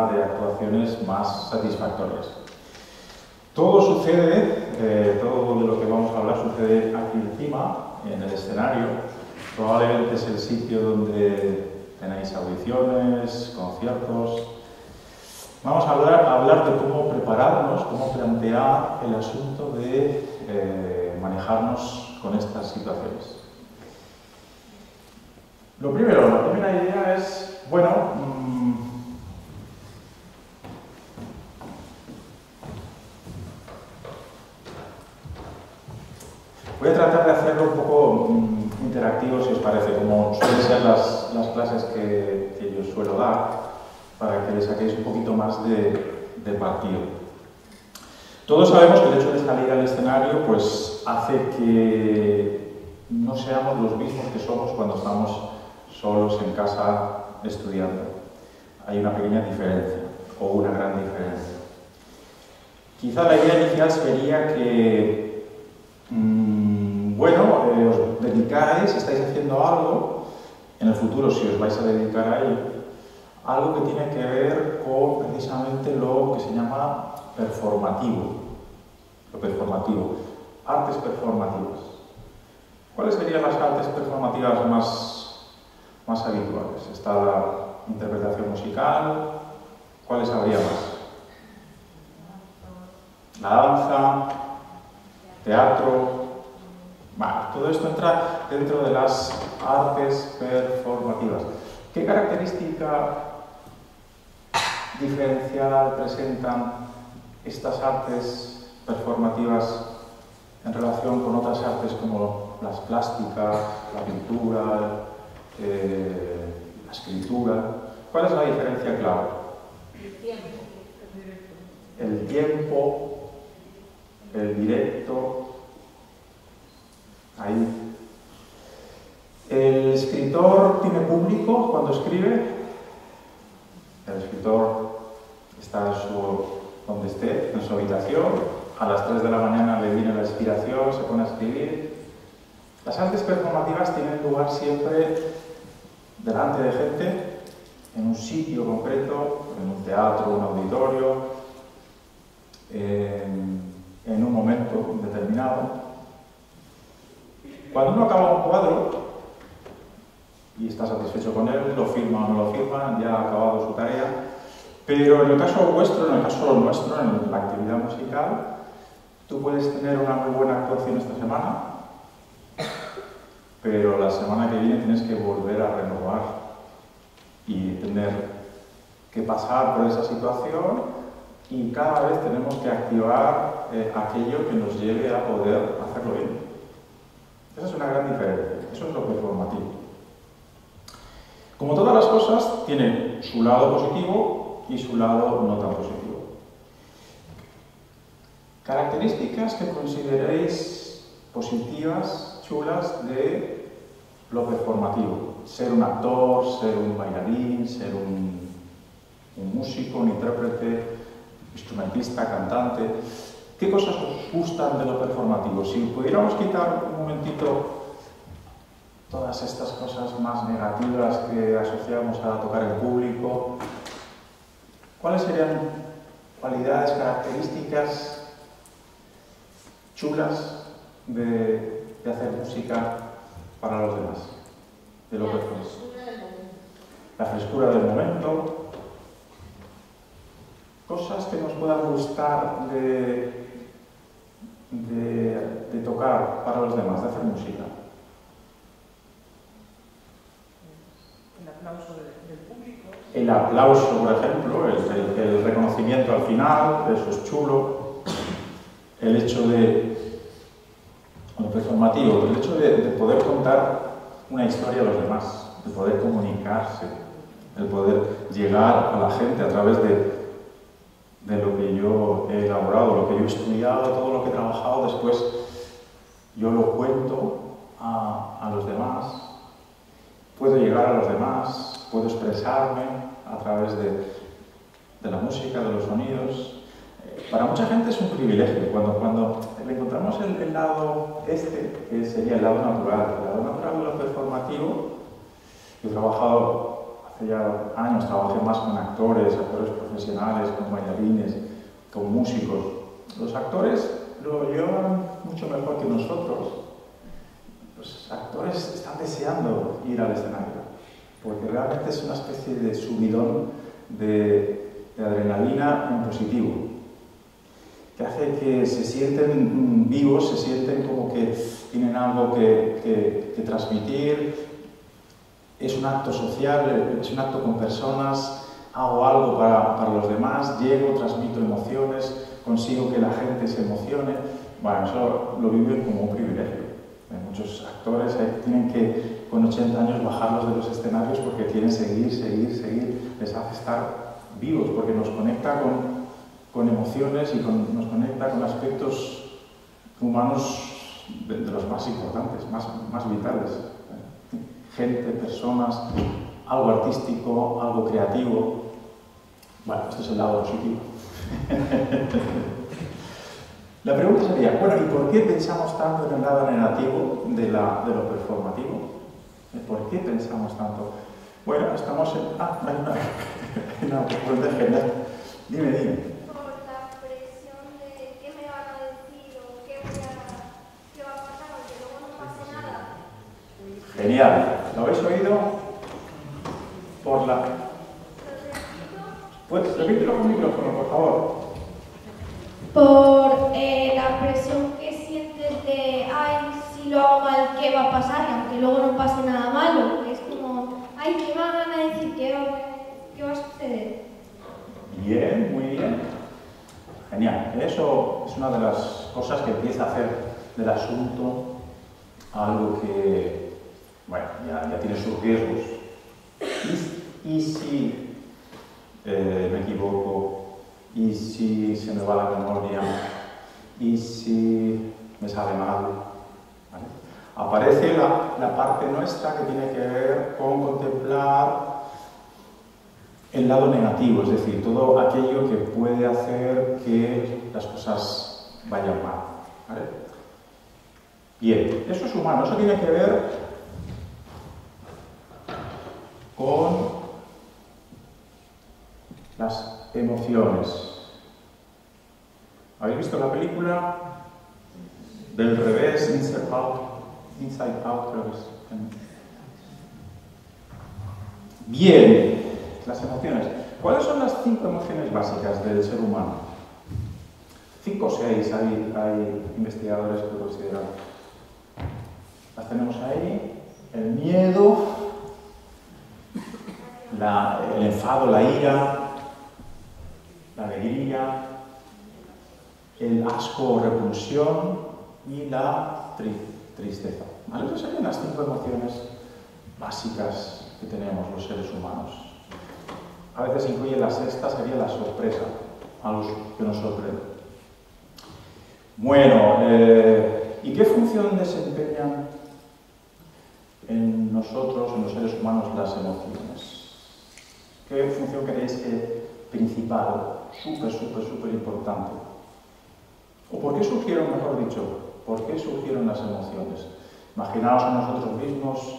cantidad de actuaciones más satisfactorias. Todo sucede, todo de lo que vamos a hablar sucede aquí encima, en el escenario. Probablemente es el sitio donde tenéis audiciones, conciertos. Vamos a hablar de cómo prepararnos, cómo plantear el asunto de manejarnos con estas situaciones. Lo primero, la primera idea es, bueno, voy a tratar de hacerlo un poco interactivo, si os parece, como suelen ser las clases que yo suelo dar, para que le saquéis un poquito más de partido. Todos sabemos que el hecho de salir al escenario pues, hace que no seamos los mismos que somos cuando estamos solos en casa estudiando. Hay una pequeña diferencia, o una gran diferencia. Quizá la idea inicial sería que, bueno, os dedicáis, estáis haciendo algo, en el futuro si os vais a dedicar a ello, algo que tiene que ver con precisamente lo que se llama performativo. Lo performativo. Artes performativas. ¿Cuáles serían las artes performativas más habituales? Está la interpretación musical. ¿Cuáles habría más? La danza, teatro. Vale, todo esto entra dentro de las artes performativas. ¿Qué característica diferencial presentan estas artes performativas en relación con otras artes como las plásticas, la pintura, la escritura? ¿Cuál es la diferencia clave? El tiempo, el directo. Ahí. ¿El escritor tiene público cuando escribe? El escritor está donde esté, en su habitación, a las 3 de la mañana le viene la inspiración, se pone a escribir. Las artes performativas tienen lugar siempre delante de gente, en un sitio concreto, en un teatro, un auditorio, en un momento determinado. Cuando uno acaba un cuadro y está satisfecho con él, lo firma o no lo firma, ya ha acabado su tarea. Pero en el caso vuestro, en el caso nuestro, en la actividad musical, tú puedes tener una muy buena actuación esta semana, pero la semana que viene tienes que volver a renovar y tener que pasar por esa situación y cada vez tenemos que activar aquello que nos lleve a poder hacerlo bien. Esa es una gran diferencia, eso es lo performativo. Como todas las cosas, tiene su lado positivo y su lado no tan positivo. Características que consideréis positivas, chulas, de lo performativo. Ser un actor, ser un bailarín, ser un músico, un intérprete, instrumentista, cantante. ¿Qué cosas os gustan de lo performativo? Si pudiéramos quitar un momentito todas estas cosas más negativas que asociamos a tocar en público, ¿cuáles serían cualidades, características chulas de hacer música para los demás? De lo performativo. La frescura del momento. Cosas que nos puedan gustar de tocar para los demás, de hacer música. El aplauso del público. El aplauso, por ejemplo, el reconocimiento al final, eso es chulo. El hecho de, lo performativo, el hecho de poder contar una historia a los demás, de poder comunicarse, el poder llegar a la gente a través de lo que yo he elaborado, lo que yo he estudiado, todo lo que he trabajado, después yo lo cuento a los demás. Puedo llegar a los demás, puedo expresarme a través de la música, de los sonidos. Para mucha gente es un privilegio. Cuando le encontramos el lado que sería el lado natural de lo performativo, yo he trabajado hace ya años trabajé más con actores profesionales, con bailarines, con músicos. Los actores lo llevan mucho mejor que nosotros. Los actores están deseando ir al escenario, porque realmente es una especie de subidón de adrenalina en positivo, que hace que se sienten vivos, se sienten como que tienen algo que transmitir. Es un acto social, es un acto con personas, hago algo para los demás, llego, transmito emociones, consigo que la gente se emocione. Bueno, eso lo viven como un privilegio. Muchos actores tienen que, con 80 años, bajarlos de los escenarios porque quieren seguir, les hace estar vivos, porque nos conecta con emociones y nos conecta con aspectos humanos de los más importantes, más vitales. Gente, personas, algo artístico, algo creativo. Bueno, esto es el lado positivo. La pregunta sería, bueno, ¿y por qué pensamos tanto en el lado negativo de lo performativo? ¿Por qué pensamos tanto? Bueno, estamos en... hay una pregunta genial. Dime. Por la presión de qué me van a decir o qué va a pasar, aunque luego no pase nada. Genial. ¿Lo habéis oído? Por la... Pues repítelo con micrófono, por favor. Por la presión que sientes de, ay, si lo hago mal, ¿qué va a pasar? Aunque luego no pase nada malo. Es como, ay, ¿qué me van a decir? ¿Qué va a suceder? Bien, muy bien. Genial. Eso es una de las cosas que empieza a hacer del asunto algo que, bueno, ya tiene sus riesgos. ¿Y si me equivoco? ¿Y si se me va la memoria? ¿Y si me sale mal? ¿Vale? Aparece la parte nuestra que tiene que ver con contemplar el lado negativo, es decir, todo aquello que puede hacer que las cosas vayan mal. ¿Vale? Bien, eso es humano, eso tiene que ver con las emociones. ¿Habéis visto la película del revés, Inside Out, creo que es? Bien, las emociones. ¿Cuáles son las 5 emociones básicas del ser humano? 5 o 6 hay investigadores que lo consideran. Las tenemos ahí: el miedo, el enfado, la ira, la alegría, el asco o repulsión y la tristeza. ¿Vale? Esas serían las 5 emociones básicas que tenemos los seres humanos. A veces incluye la sexta, sería la sorpresa, algo que nos sorprende. Bueno, ¿y qué función desempeñan en nosotros, en los seres humanos, las emociones? ¿Qué función creéis que principal, súper importante? ¿O por qué surgieron, mejor dicho, por qué surgieron las emociones? Imaginaos a nosotros mismos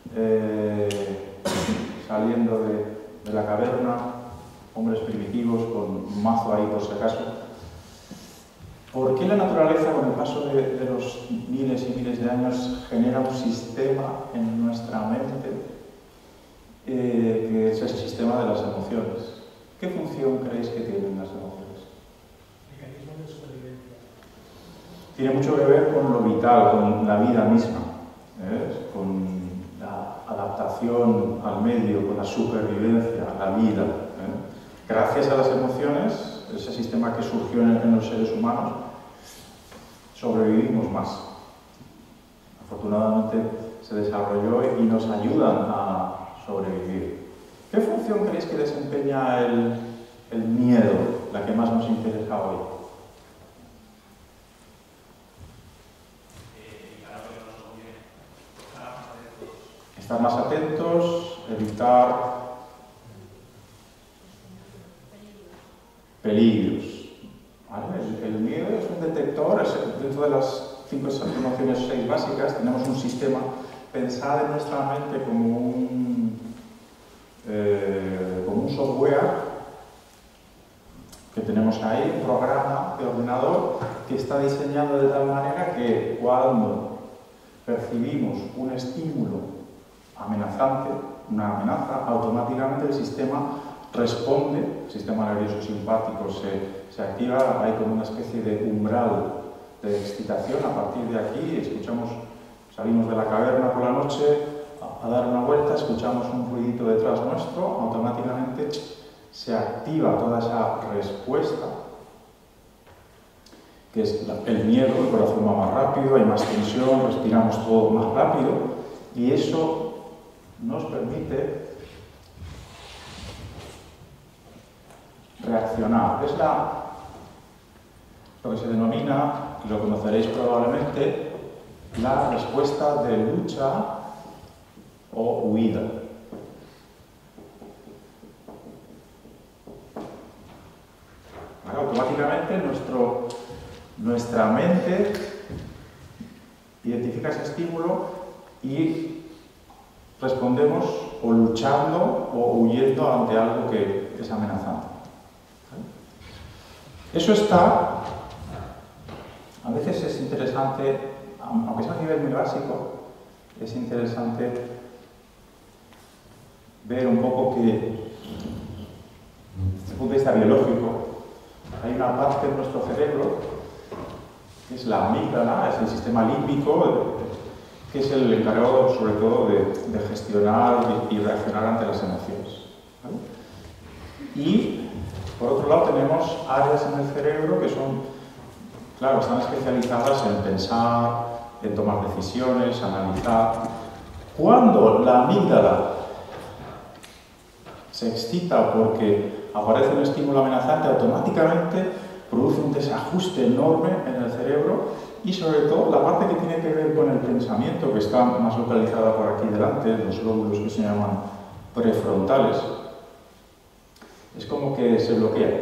saliendo de la caverna, hombres primitivos con un mazo ahí por si acaso. ¿Por qué la naturaleza, con el paso de los miles y miles de años, genera un sistema en nuestra mente que es el sistema de las emociones? ¿Qué función creéis que tienen las emociones? Mecanismo de supervivencia. Tiene mucho que ver con lo vital, con la vida misma, con la adaptación al medio, con la supervivencia, la vida. Gracias a las emociones, ese sistema que surgió en los seres humanos, sobrevivimos más. Afortunadamente se desarrolló y nos ayudan a sobrevivir. ¿Qué función creéis que desempeña el miedo, la que más nos interesa hoy? Estar más atentos, evitar peligros. ¿Vale? El miedo es un detector, dentro de las 5 emociones 6 básicas, tenemos un sistema pensado en nuestra mente como software que tenemos ahí, un programa de ordenador que está diseñado de tal manera que cuando percibimos un estímulo amenazante, una amenaza, automáticamente el sistema responde, el sistema nervioso simpático se activa, hay como una especie de umbral de excitación. A partir de aquí salimos de la caverna por la noche a dar una vuelta, escuchamos un ruidito detrás nuestro, automáticamente se activa toda esa respuesta, que es el miedo, el corazón va más rápido, hay más tensión, respiramos todo más rápido, y eso nos permite reaccionar. Es lo que se denomina, y lo conoceréis probablemente, la respuesta de lucha o huida. Automáticamente nuestra mente identifica ese estímulo y respondemos o luchando o huyendo ante algo que es amenazante. Eso a veces es interesante, aunque sea a nivel muy básico, es interesante ver un poco que, desde el punto de vista biológico, hay una parte de nuestro cerebro, que es la amígdala, es el sistema límbico, que es el encargado sobre todo de gestionar y reaccionar ante las emociones. ¿Vale? Y, por otro lado, tenemos áreas en el cerebro que están especializadas en pensar, en tomar decisiones, analizar. Cuando la amígdala se excita porque aparece un estímulo amenazante, automáticamente produce un desajuste enorme en el cerebro y sobre todo la parte que tiene que ver con el pensamiento, que está más localizada por aquí delante, los lóbulos que se llaman prefrontales, es como que se bloquea.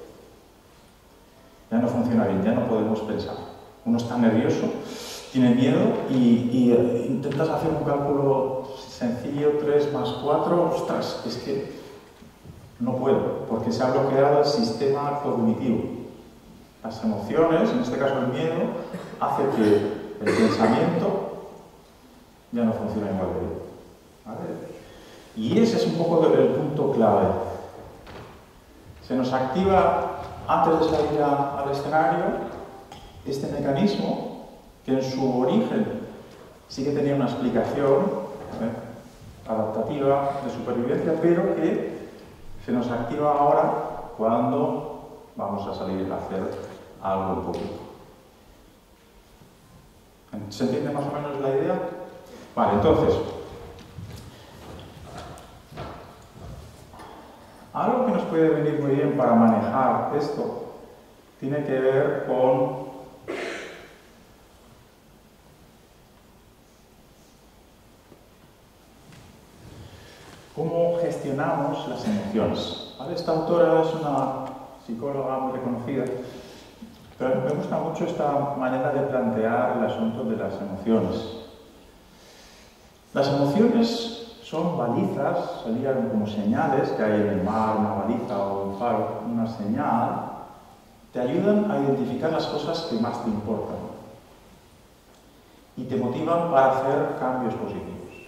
Ya no funciona bien, ya no podemos pensar. Uno está nervioso, tiene miedo y intentas hacer un cálculo sencillo, 3 más 4, ostras, es que no puedo, porque se ha bloqueado el sistema cognitivo. Las emociones, en este caso el miedo, hace que el pensamiento ya no funcione igual de bien. ¿Vale? Y ese es un poco el punto clave. Se nos activa, antes de salir al escenario, este mecanismo que en su origen sí que tenía una explicación adaptativa de supervivencia, pero que se nos activa ahora cuando vamos a salir a hacer algo en público. ¿Se entiende más o menos la idea? Vale, entonces, algo que nos puede venir muy bien para manejar esto tiene que ver con cómo gestionamos las emociones. ¿Vale? Esta autora es una psicóloga muy reconocida, pero me gusta mucho esta manera de plantear el asunto de las emociones. Las emociones son balizas, serían como señales que hay en el mar, una baliza o un faro, una señal, te ayudan a identificar las cosas que más te importan y te motivan para hacer cambios positivos.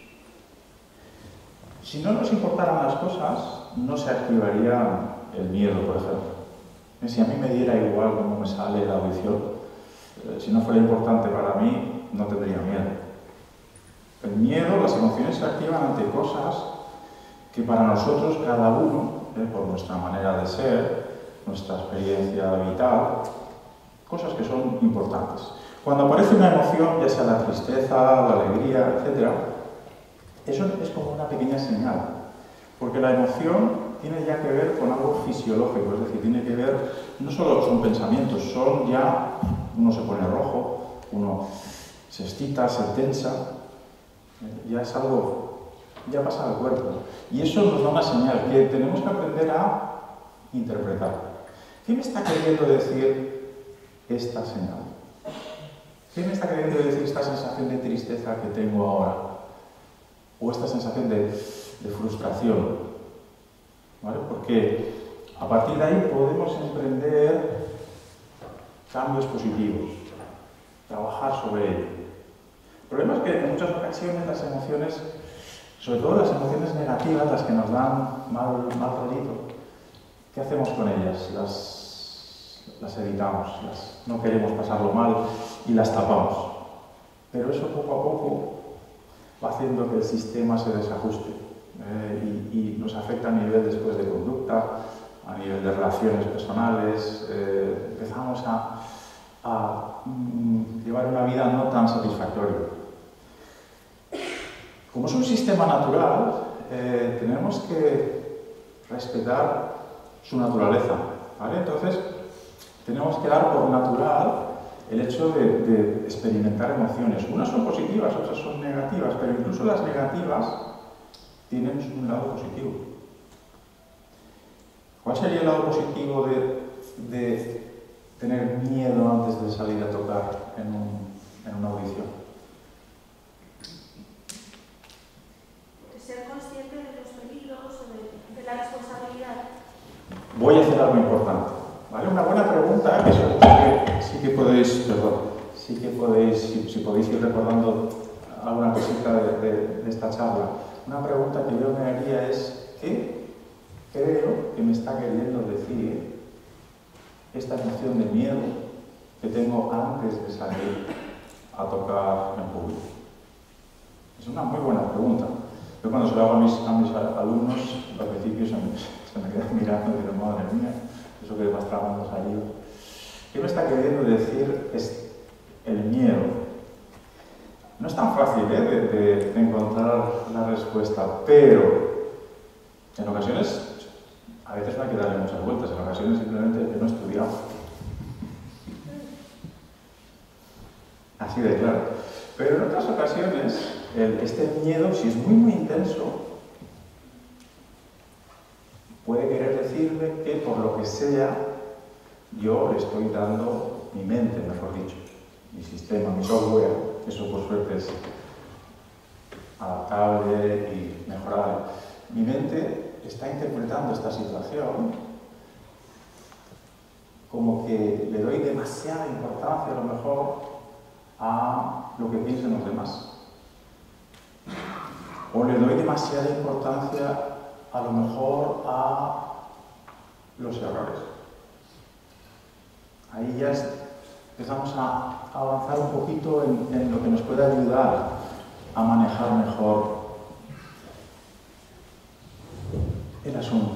Si no nos importaran las cosas, no se activaría el miedo, por ejemplo. Si a mí me diera igual cómo me sale la audición, si no fuera importante para mí, no tendría miedo. El miedo, las emociones se activan ante cosas que para nosotros, cada uno, por nuestra manera de ser, nuestra experiencia vital, cosas que son importantes. Cuando aparece una emoción, ya sea la tristeza, la alegría, etc., eso es como una pequeña señal, porque la emoción tiene ya que ver con algo fisiológico, es decir, tiene que ver, no solo son pensamientos, son ya, uno se pone rojo, uno se excita, se tensa, ya es algo, ya pasa al cuerpo. Y eso nos da una señal que tenemos que aprender a interpretar. ¿Qué me está queriendo decir esta señal? ¿Qué me está queriendo decir esta sensación de tristeza que tengo ahora? O esta sensación de frustración. ¿vale? Porque a partir de ahí podemos emprender cambios positivos, trabajar sobre ello. El problema es que en muchas ocasiones las emociones, sobre todo las emociones negativas, las que nos dan mal rollito, ¿qué hacemos con ellas? Las evitamos, no queremos pasarlo mal y las tapamos. Pero eso poco a poco va haciendo que el sistema se desajuste y nos afecta a nivel después de conducta, a nivel de relaciones personales. Empezamos a llevar una vida no tan satisfactoria. Como es un sistema natural, tenemos que respetar su naturaleza, ¿vale? Entonces, tenemos que dar por natural el hecho de experimentar emociones. Unas son positivas, otras son negativas, pero incluso las negativas tienen un lado positivo. ¿Cuál sería el lado positivo de tener miedo antes de salir a tocar en una audición? Ser consciente de los peligros o de la responsabilidad. Voy a hacer algo importante, ¿vale? Una buena pregunta, que sí que podéis, si podéis ir recordando alguna cosita de esta charla. Una pregunta que yo me haría es, ¿qué creo que me está queriendo decir esta emoción de miedo que tengo antes de salir a tocar en público? Es una muy buena pregunta. Yo cuando se lo hago a mis alumnos, al principio se me quedan mirando y digo, madre mía, eso que vas trabajando salido. ¿Qué me está queriendo decir es el miedo? No es tan fácil de encontrar la respuesta, pero en ocasiones, a veces no hay que darle muchas vueltas, en ocasiones simplemente que no he estudiado. Así de claro. Pero en otras ocasiones, este miedo, si es muy intenso, puede querer decirme que por lo que sea, yo le estoy dando mi mente, mejor dicho, mi sistema, mi software, eso por suerte es adaptable y mejorable. Mi mente está interpretando esta situación como que le doy demasiada importancia a lo mejor a lo que piensen los demás. O le doy demasiada importancia a lo mejor a los errores. Ahí ya empezamos a avanzar un poquito en lo que nos puede ayudar a manejar mejor el asunto.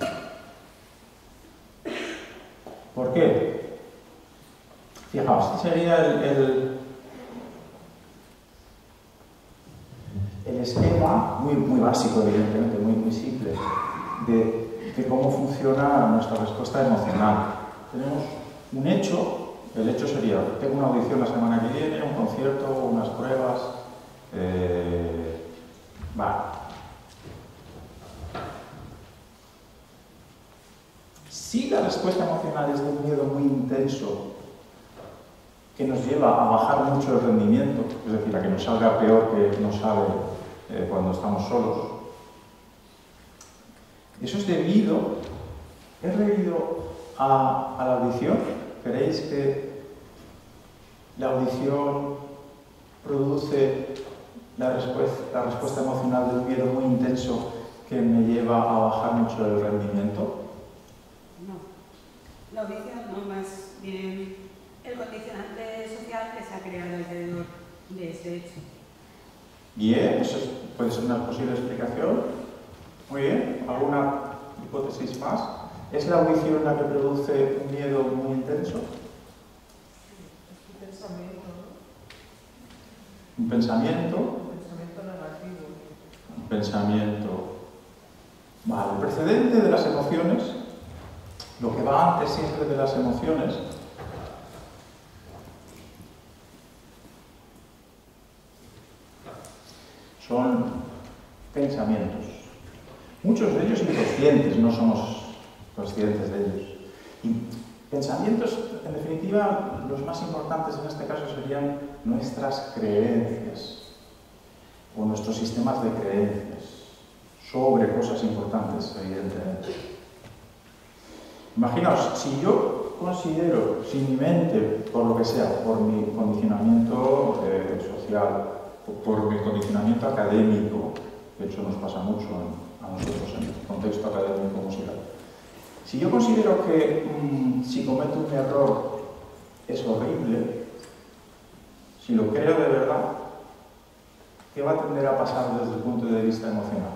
¿Por qué? Fijaos, este sería el esquema muy básico, evidentemente, muy simple, de cómo funciona nuestra respuesta emocional. Tenemos un hecho, el hecho sería, tengo una audición la semana que viene, un concierto, unas pruebas, vale. Si la respuesta emocional es de un miedo muy intenso, que nos lleva a bajar mucho el rendimiento, es decir, a que nos salga peor que nos sale cuando estamos solos. Eso es debido a la audición. ¿Creéis que la audición produce la respuesta emocional de un miedo muy intenso que me lleva a bajar mucho el rendimiento? No. La audición no, más bien el condicionante social que se ha creado alrededor de ese hecho. Bien, eso puede ser una posible explicación. Muy bien, ¿alguna hipótesis más? ¿Es la audición la que produce un miedo muy intenso? Es un pensamiento, ¿no? ¿Un pensamiento? Un pensamiento negativo. Un pensamiento. Vale, el precedente de las emociones, lo que va antes siempre de las emociones, son pensamientos. Muchos de ellos inconscientes, no somos conscientes de ellos. Y pensamientos, en definitiva, los más importantes en este caso serían nuestras creencias o nuestros sistemas de creencias. sobre cosas importantes, evidentemente. Imaginaos, si yo considero, si mi mente, por lo que sea, por mi condicionamiento social, por mi condicionamiento académico, de hecho nos pasa mucho a nosotros en el contexto académico musical, si yo considero que si cometo un error es horrible, si lo creo de verdad, ¿qué va a tender a pasar desde el punto de vista emocional?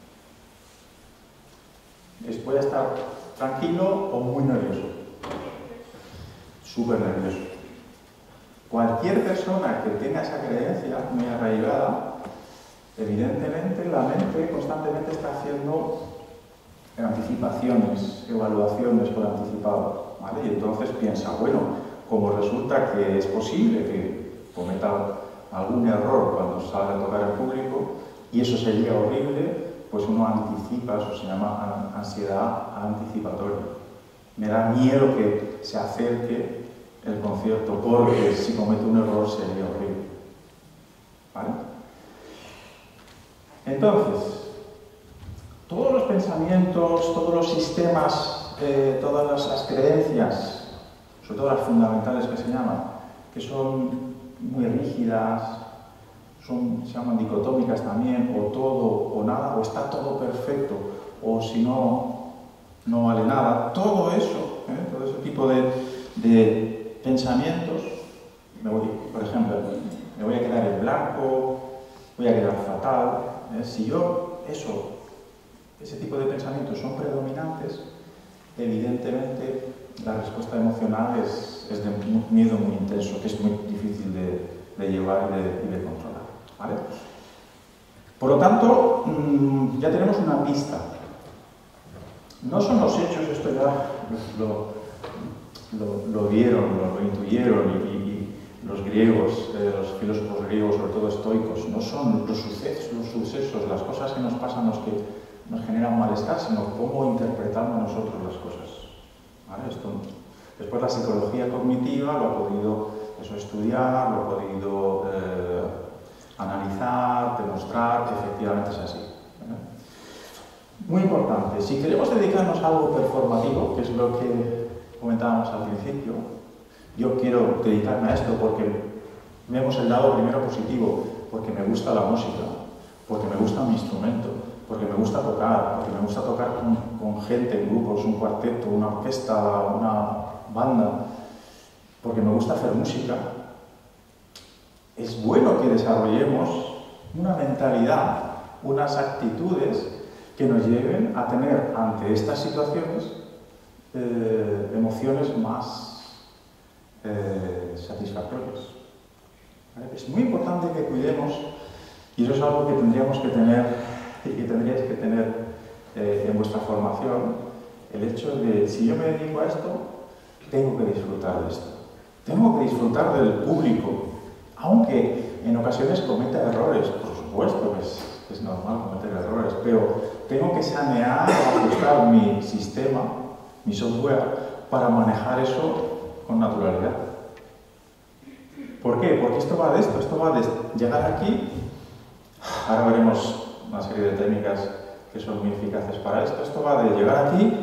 Voy a estar tranquilo o muy nervioso. Súper nervioso. Cualquier persona que tenga esa creencia muy arraigada, evidentemente la mente constantemente está haciendo anticipaciones, evaluaciones por anticipado, ¿vale? Y entonces piensa, bueno, como resulta que es posible que cometa algún error cuando salga a tocar en público y eso sería horrible, pues uno anticipa, eso se llama ansiedad anticipatoria. Me da miedo que se acerque el concierto porque si cometo un error sería horrible, ¿vale? Entonces, todos los pensamientos, todos los sistemas, todas las creencias, sobre todo las fundamentales que se llaman, que son muy rígidas, se llaman dicotómicas también, o todo o nada, o está todo perfecto, o si no, no vale nada. Todo eso, todo ese tipo de pensamientos, por ejemplo, me voy a quedar en blanco, voy a quedar fatal. Si yo, ese tipo de pensamientos son predominantes, evidentemente la respuesta emocional es de un miedo muy intenso, que es muy difícil de llevar y de controlar. ¿Vale? Por lo tanto, ya tenemos una pista. No son los hechos, esto ya lo vieron, lo intuyeron y los griegos, los filósofos griegos, sobre todo estoicos, no son los sucesos, las cosas que nos pasan los que nos generan malestar, sino cómo interpretamos nosotros las cosas. ¿Vale? Después la psicología cognitiva lo ha podido estudiar, lo ha podido analizar, demostrar que efectivamente es así. Muy importante, si queremos dedicarnos a algo performativo, que es lo que comentábamos al principio, yo quiero dedicarme a esto porque vemos el lado primero positivo, porque me gusta la música, porque me gusta mi instrumento, porque me gusta tocar, porque me gusta tocar con gente, en grupos, un cuarteto, una orquesta, una banda, porque me gusta hacer música. Es bueno que desarrollemos una mentalidad, unas actitudes que nos lleven a tener ante estas situaciones emociones más satisfactorias. ¿Vale? Es muy importante que cuidemos, y eso es algo que tendríamos que tener y que tendríais que tener en vuestra formación, el hecho de, si yo me dedico a esto, tengo que disfrutar de esto. Tengo que disfrutar del público, aunque en ocasiones cometa errores, por supuesto, es normal cometer errores, pero tengo que sanear o ajustar mi sistema, mi software, para manejar eso con naturalidad. ¿Por qué? Porque esto va de llegar aquí. Ahora veremos una serie de técnicas que son muy eficaces para esto. Esto va de llegar aquí,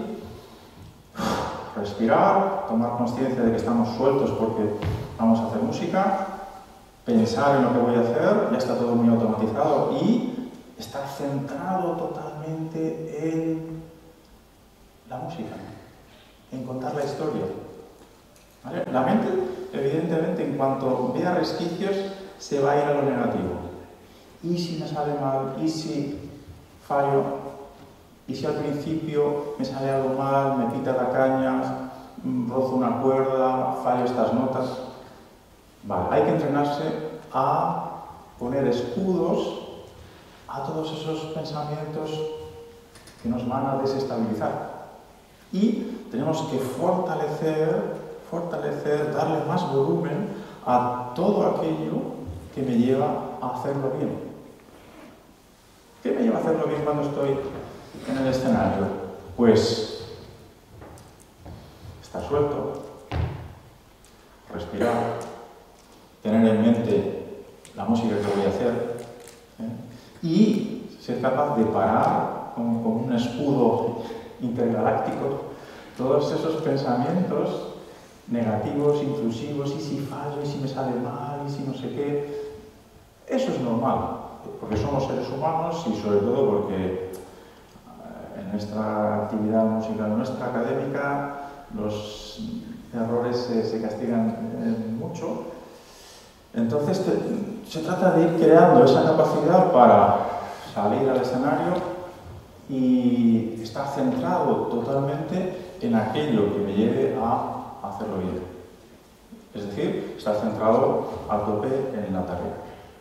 respirar, tomar conciencia de que estamos sueltos porque vamos a hacer música, pensar en lo que voy a hacer, ya está todo muy automatizado, y estar centrado totalmente en la música, en contar la historia. ¿Vale? La mente, evidentemente, en cuanto vea resquicios, se va a ir a lo negativo. ¿Y si me sale mal? ¿Y si fallo? ¿Y si al principio me sale algo mal, me quita la caña, rozo una cuerda, fallo estas notas? Vale, hay que entrenarse a poner escudos a todos esos pensamientos que nos van a desestabilizar. Y tenemos que fortalecer, darle más volumen a todo aquello que me lleva a hacerlo bien. ¿Qué me lleva a hacerlo bien cuando estoy en el escenario? Pues estar suelto, respirar, tener en mente la música que voy a hacer, y ser capaz de parar como un escudo intergaláctico todos esos pensamientos negativos, intrusivos, y si fallo, y si me sale mal, y si no sé qué. Eso es normal, porque somos seres humanos y sobre todo porque en nuestra actividad musical, nuestra académica, los errores se castigan mucho. Entonces se trata de ir creando esa capacidad para salir al escenario y estar centrado totalmente en aquello que me lleve a hacerlo bien. Es decir, estar centrado a tope en la tarea.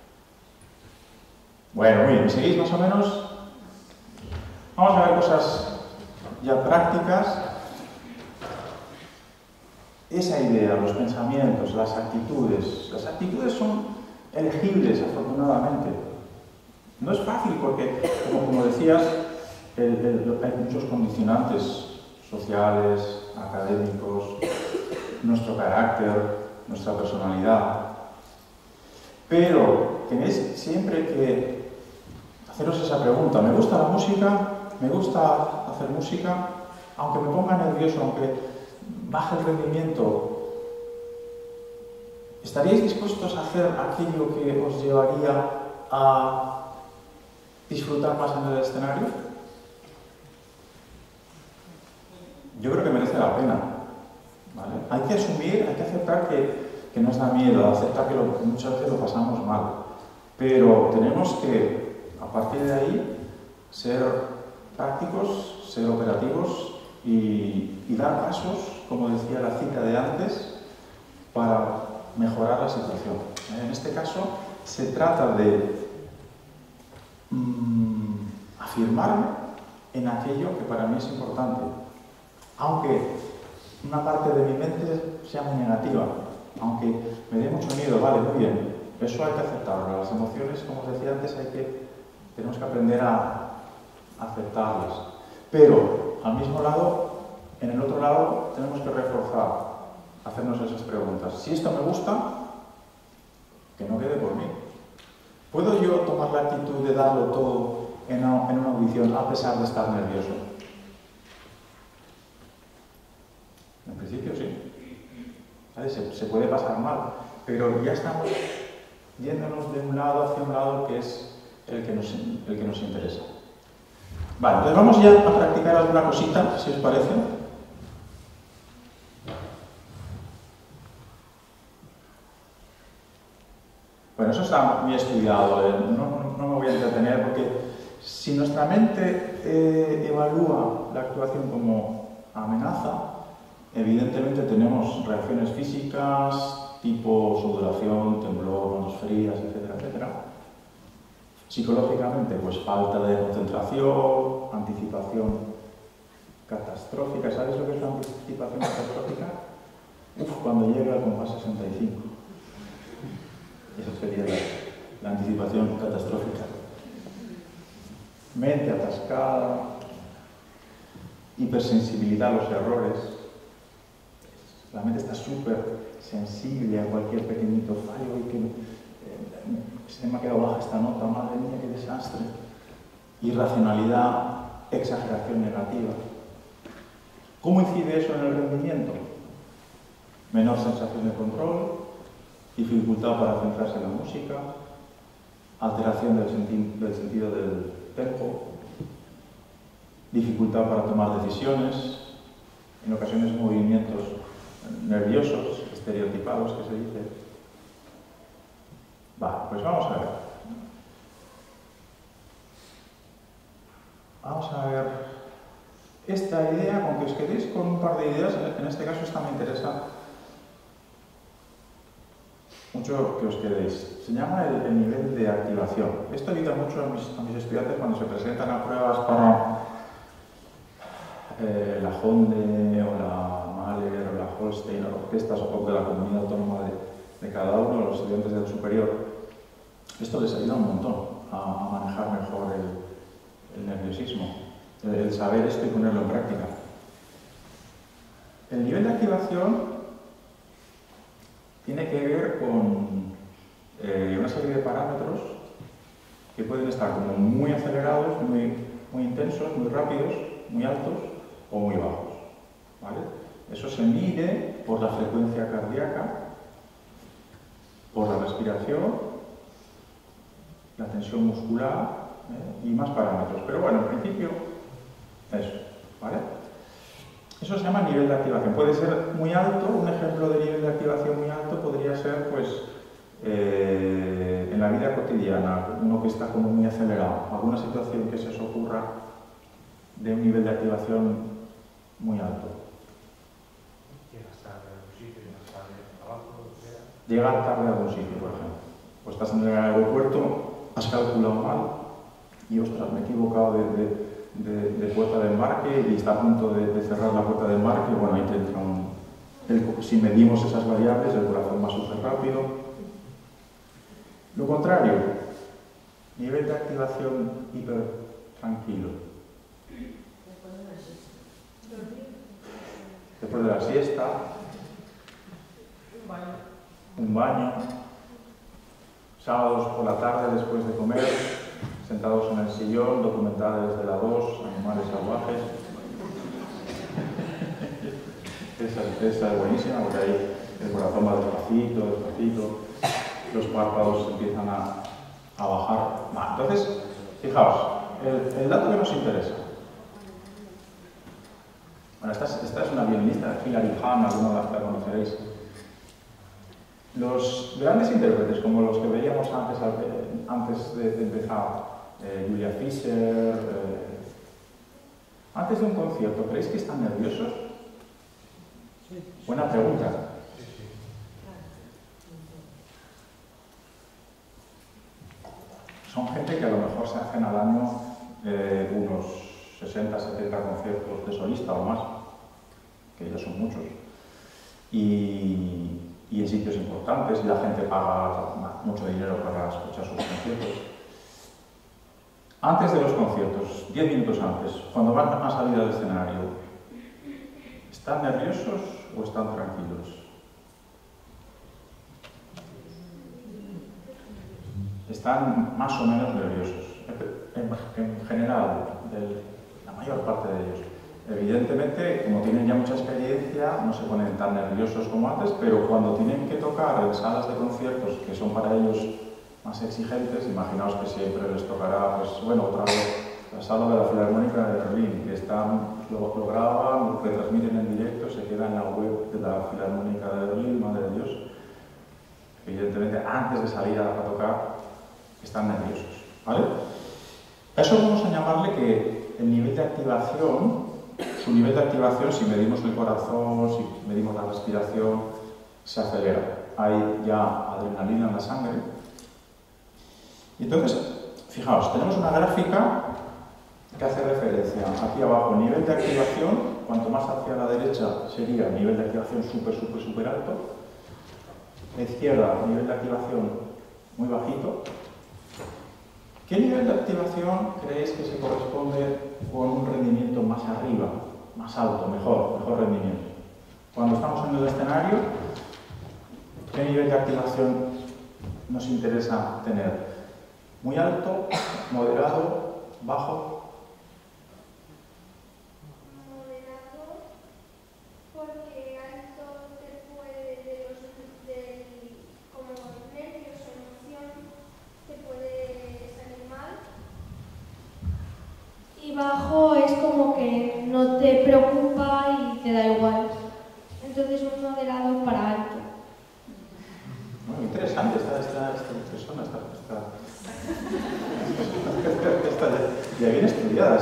Bueno, muy bien, ¿me seguís más o menos? Vamos a ver cosas ya prácticas. Esa idea, los pensamientos, las actitudes son elegibles, afortunadamente. No es fácil porque, como decías, hay muchos condicionantes sociales, académicos, nuestro carácter, nuestra personalidad. Pero tenéis siempre que haceros esa pregunta: ¿me gusta la música? ¿Me gusta hacer música? Aunque me ponga nervioso, aunque baje el rendimiento, ¿estaríais dispuestos a hacer aquello que os llevaría a disfrutar más en el escenario? Yo creo que merece la pena, ¿vale? Hay que asumir, hay que aceptar que nos da miedo, aceptar que muchas veces lo pasamos mal, pero tenemos que, a partir de ahí, ser prácticos, ser operativos y dar pasos, como decía la cita de antes, para mejorar la situación. En este caso, se trata de afirmarme en aquello que para mí es importante, aunque una parte de mi mente sea muy negativa, aunque me dé mucho miedo. Vale, muy bien, eso hay que aceptarlo. Las emociones, como os decía antes, tenemos que aprender a aceptarlas. Pero, al mismo lado, en el otro lado, tenemos que reforzar, hacernos esas preguntas. Si esto me gusta, que no quede por mí. ¿Puedo yo tomar la actitud de darlo todo en una audición a pesar de estar nervioso? En principio sí. ¿Vale? Se puede pasar mal, pero ya estamos yéndonos de un lado hacia un lado que es el que nos interesa. Vale, entonces vamos ya a practicar alguna cosita, si os parece. Bueno, eso está muy estudiado, no me voy a entretener porque si nuestra mente evalúa la actuación como amenaza, evidentemente tenemos reacciones físicas tipo sudoración, temblor, manos frías, etcétera, etcétera. Psicológicamente, pues falta de concentración, anticipación catastrófica. ¿Sabéis lo que es la anticipación catastrófica? Cuando llega al compás 65. Eso sería la anticipación catastrófica. Mente atascada, hipersensibilidad a los errores. La mente está súper sensible a cualquier pequeñito fallo y que se me ha quedado baja esta nota, madre mía, qué desastre. Irracionalidad, exageración negativa. ¿Cómo incide eso en el rendimiento? Menor sensación de control, dificultad para centrarse en la música, alteración del sentido del tempo, dificultad para tomar decisiones, en ocasiones movimientos nerviosos, estereotipados, que se dice. Vale, pues vamos a ver. Vamos a ver esta idea, con que os quedéis con un par de ideas. En este caso esta me interesa mucho que os quedéis. Se llama el nivel de activación. Esto ayuda mucho a mis estudiantes cuando se presentan a pruebas para la Honde o la Mahler o la Holstein, o orquestas o de la comunidad autónoma de cada uno de los estudiantes del superior. Esto les ayuda un montón a manejar mejor el nerviosismo, el saber esto y ponerlo en práctica. El nivel de activación tiene que ver con una serie de parámetros que pueden estar como muy acelerados, muy muy intensos, muy rápidos, muy altos o muy bajos. ¿Vale? Eso se mide por la frecuencia cardíaca, por la respiración, la tensión muscular y más parámetros. Pero bueno, en principio, eso. ¿Vale? Eso se llama nivel de activación. Puede ser muy alto, un ejemplo de nivel de activación muy alto podría ser, pues, en la vida cotidiana, uno que está como muy acelerado, alguna situación que se os ocurra de un nivel de activación muy alto. Llegar tarde a algún sitio, por ejemplo. Pues estás en el aeropuerto, has calculado mal y, ostras, me he equivocado de puerta de embarque y está a punto de cerrar la puerta de embarque. Bueno, ahí te entra si medimos esas variables, el corazón va súper rápido. Lo contrario, nivel de activación hiper tranquilo. Después de la siesta, un baño, sábados por la tarde después de comer, sentados en el sillón, documentales de la 2, animales salvajes. Esa es buenísima porque ahí el corazón va despacito, despacito, los párpados empiezan a bajar. Entonces, fijaos, el dato que nos interesa. Bueno, esta es una violinista, Hilary Hahn, algunos la conoceréis. Los grandes intérpretes, como los que veíamos antes de empezar, Julia Fischer, antes de un concierto, ¿creéis que están nerviosos? Buena pregunta. Son gente que a lo mejor se hacen al año unos 60, 70 conciertos de solista o más, que ya son muchos. Y en sitios importantes, y la gente paga mucho dinero para escuchar sus conciertos. Antes de los conciertos, 10 minutos antes, cuando van a salir al escenario, ¿están nerviosos o están tranquilos? Están más o menos nerviosos, en general, la mayor parte de ellos. Evidentemente, como tienen ya mucha experiencia, no se ponen tan nerviosos como antes, pero cuando tienen que tocar en salas de conciertos que son para ellos más exigentes, imaginaos que siempre les tocará, pues bueno, otra vez la sala de la Filarmónica de Berlín, que lo graban, lo retransmiten en directo, se queda en la web de la Filarmónica de Berlín, madre de Dios. Evidentemente, antes de salir a tocar, están nerviosos, ¿vale? A eso vamos a llamarle que el nivel de activación, su nivel de activación, si medimos el corazón, si medimos la respiración, se acelera. Hay ya adrenalina en la sangre. Y entonces, fijaos, tenemos una gráfica que hace referencia aquí abajo, nivel de activación, cuanto más hacia la derecha sería nivel de activación súper alto. A la izquierda, nivel de activación muy bajito. ¿Qué nivel de activación creéis que se corresponde con un rendimiento más arriba, más alto, mejor rendimiento? Cuando estamos en el escenario, ¿qué nivel de activación nos interesa tener? ¿Muy alto, moderado, bajo? Moderado, porque alto te puede, como nervios o emoción, te puede salir mal. Y bajo es como que no te preocupa y te da igual. Entonces un moderado para alto. Bueno, interesante esta persona, ya bien estudiada.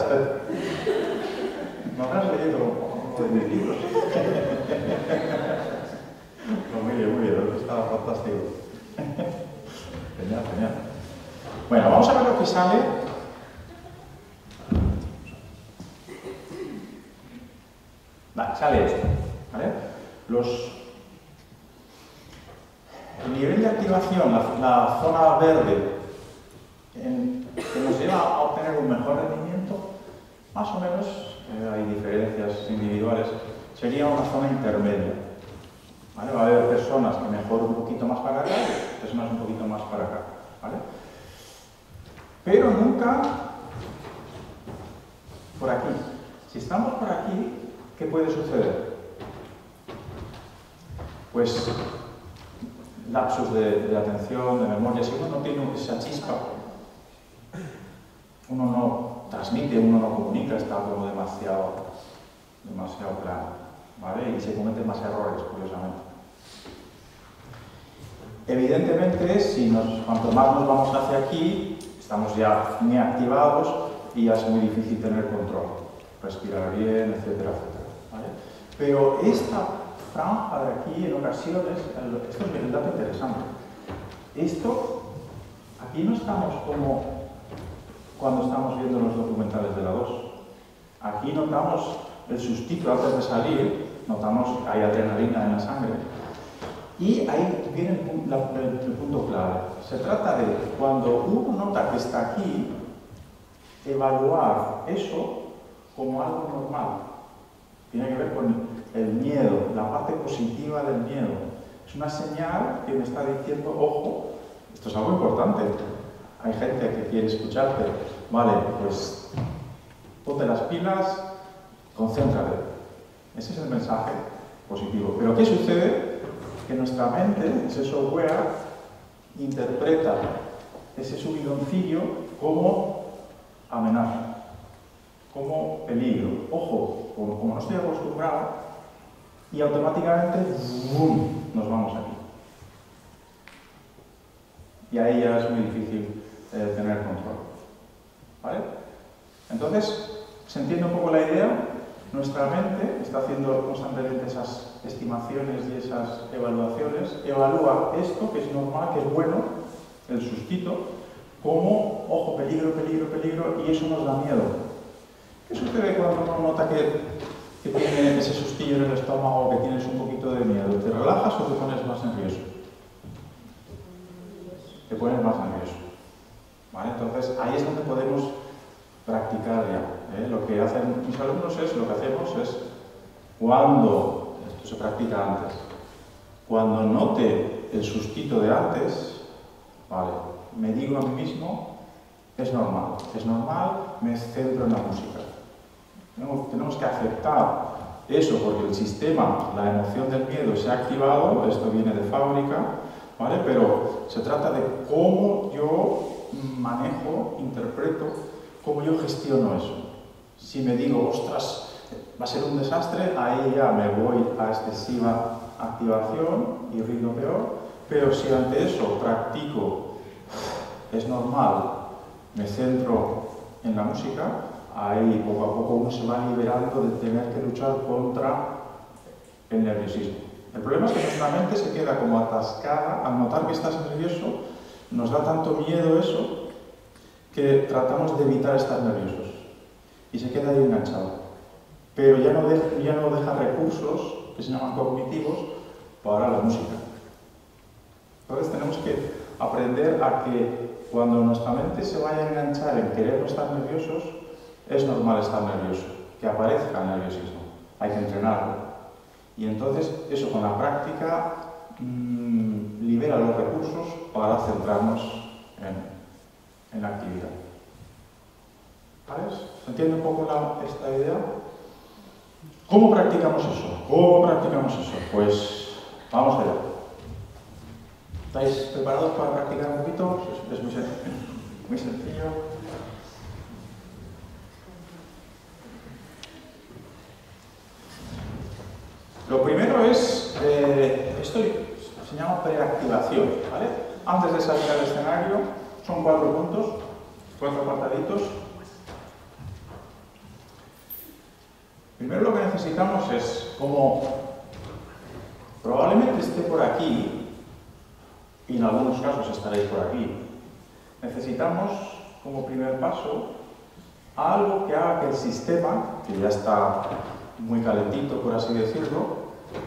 No habrás leído uno de mis libros. No, muy bien, estaba fantástico. Genial. Bueno, vamos a ver lo que sale. Vale, sale esto, ¿vale? El nivel de activación, la zona verde, que nos lleva a obtener un mejor rendimiento, más o menos, hay diferencias individuales, sería una zona intermedia. ¿Vale? Va a haber personas que mejoran un poquito más para acá y personas un poquito más para acá. ¿Vale? Pero nunca por aquí. Si estamos por aquí, ¿qué puede suceder? Pues lapsus de atención, de memoria. Si uno no tiene esa chispa, uno no transmite, uno no comunica, está como demasiado plano, ¿vale? Y se cometen más errores, curiosamente. Evidentemente, cuanto más nos vamos hacia aquí, estamos ya muy activados y ya es muy difícil tener control, respirar bien, etcétera, etcétera, ¿vale? Pero esta franja de aquí, en ocasiones, esto es un dato interesante. Aquí no estamos como cuando estamos viendo los documentales de la 2. Aquí notamos el sustito antes de salir, notamos que hay adrenalina en la sangre. Y ahí viene el punto clave. Se trata de, cuando uno nota que está aquí, evaluar eso como algo normal. Tiene que ver con el miedo, la parte positiva del miedo. Es una señal que me está diciendo, ojo, esto es algo importante. Hay gente que quiere escucharte. Vale, pues ponte las pilas, concéntrate. Ese es el mensaje positivo. Pero ¿qué sucede? Que nuestra mente, ese software, interpreta ese subidoncillo como amenaza, como peligro. Ojo, como no estoy acostumbrado, y automáticamente ¡bum!, nos vamos aquí. Y ahí ya es muy difícil tener control. ¿Vale? Entonces, ¿se entiende un poco la idea? Nuestra mente está haciendo constantemente esas estimaciones y esas evaluaciones, evalúa esto, que es normal, que es bueno, el sustito, como, ojo, peligro, peligro, peligro, y eso nos da miedo. ¿Qué sucede cuando uno nota que tiene ese sustillo en el estómago, que tienes un poquito de miedo? ¿Te relajas o te pones más nervioso? Te pones más nervioso. ¿Vale? Entonces, ahí es donde podemos practicar ya. Lo que hacen mis alumnos lo que hacemos es, cuando, esto se practica antes, cuando note el sustito de antes, vale, me digo a mí mismo, es normal, me centro en la música. Tenemos que aceptar eso, porque el sistema, la emoción del miedo se ha activado, esto viene de fábrica, ¿vale? Pero se trata de cómo yo manejo, interpreto, cómo yo gestiono eso. Si me digo, ostras, va a ser un desastre, ahí ya me voy a excesiva activación y rindo peor. Pero si ante eso practico, es normal, me centro en la música, ahí poco a poco uno se va liberando de tener que luchar contra el nerviosismo. El problema es que nuestra mente se queda como atascada al notar que estás nervioso, nos da tanto miedo eso, que tratamos de evitar estar nerviosos. Y se queda ahí enganchado. Pero ya no deja recursos, que se llaman cognitivos, para la música. Entonces tenemos que aprender a que cuando nuestra mente se vaya a enganchar en querer no estar nerviosos, es normal estar nervioso, que aparezca el nerviosismo. Hay que entrenarlo. Y entonces eso con la práctica libera los recursos para centrarnos en la actividad. ¿Vale? ¿Se entiende un poco esta idea? ¿Cómo practicamos eso? Pues vamos allá. ¿Estáis preparados para practicar un poquito? Es muy sencillo. Lo primero es, esto se llama preactivación, ¿vale? Antes de salir al escenario, son 4 puntos, 4 apartaditos. Primero lo que necesitamos es, como probablemente esté por aquí, y en algunos casos estaréis por aquí, necesitamos, como primer paso, algo que haga que el sistema, que ya está muy calentito, por así decirlo,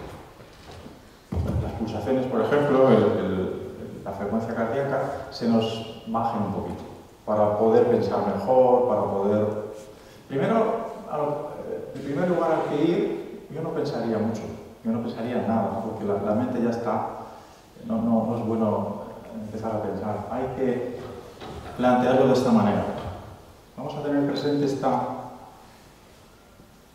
las pulsaciones, por ejemplo, la frecuencia cardíaca, se nos bajen un poquito, para poder pensar mejor, para poder... Primero, en primer lugar al que ir, yo no pensaría mucho, yo no pensaría en nada, porque la mente ya está, no es bueno empezar a pensar, hay que plantearlo de esta manera. Vamos a tener presente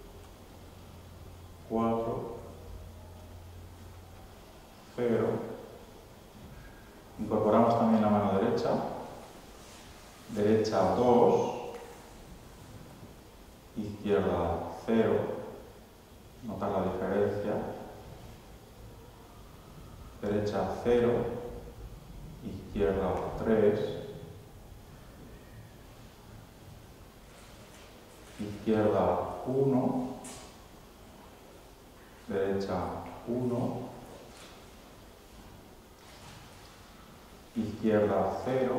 4, Incorporamos también la mano derecha. Derecha 2, izquierda 0. Notar la diferencia. Derecha 0, izquierda 3, izquierda 1, derecha 1, izquierda 0,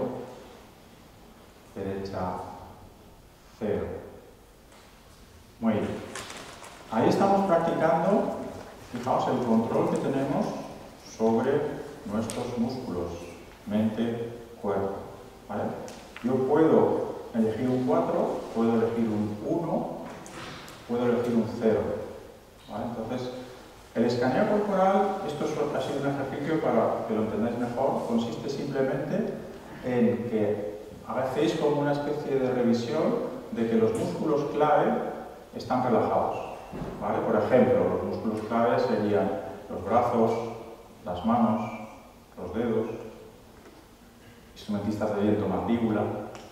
derecha 0. Muy bien. Ahí estamos practicando, fijaos, el control que tenemos sobre nuestros músculos, mente, cuerpo. ¿Vale? Yo puedo elegir un 4, puedo elegir un 1, puedo elegir un 0. ¿Vale? Entonces, el escaneo corporal, esto ha sido un ejercicio para que lo entendáis mejor, consiste simplemente en que hacéis como una especie de revisión de que los músculos clave están relajados. ¿Vale? Por ejemplo, los músculos clave serían los brazos, las manos, los dedos, instrumentistas de viento, mandíbula,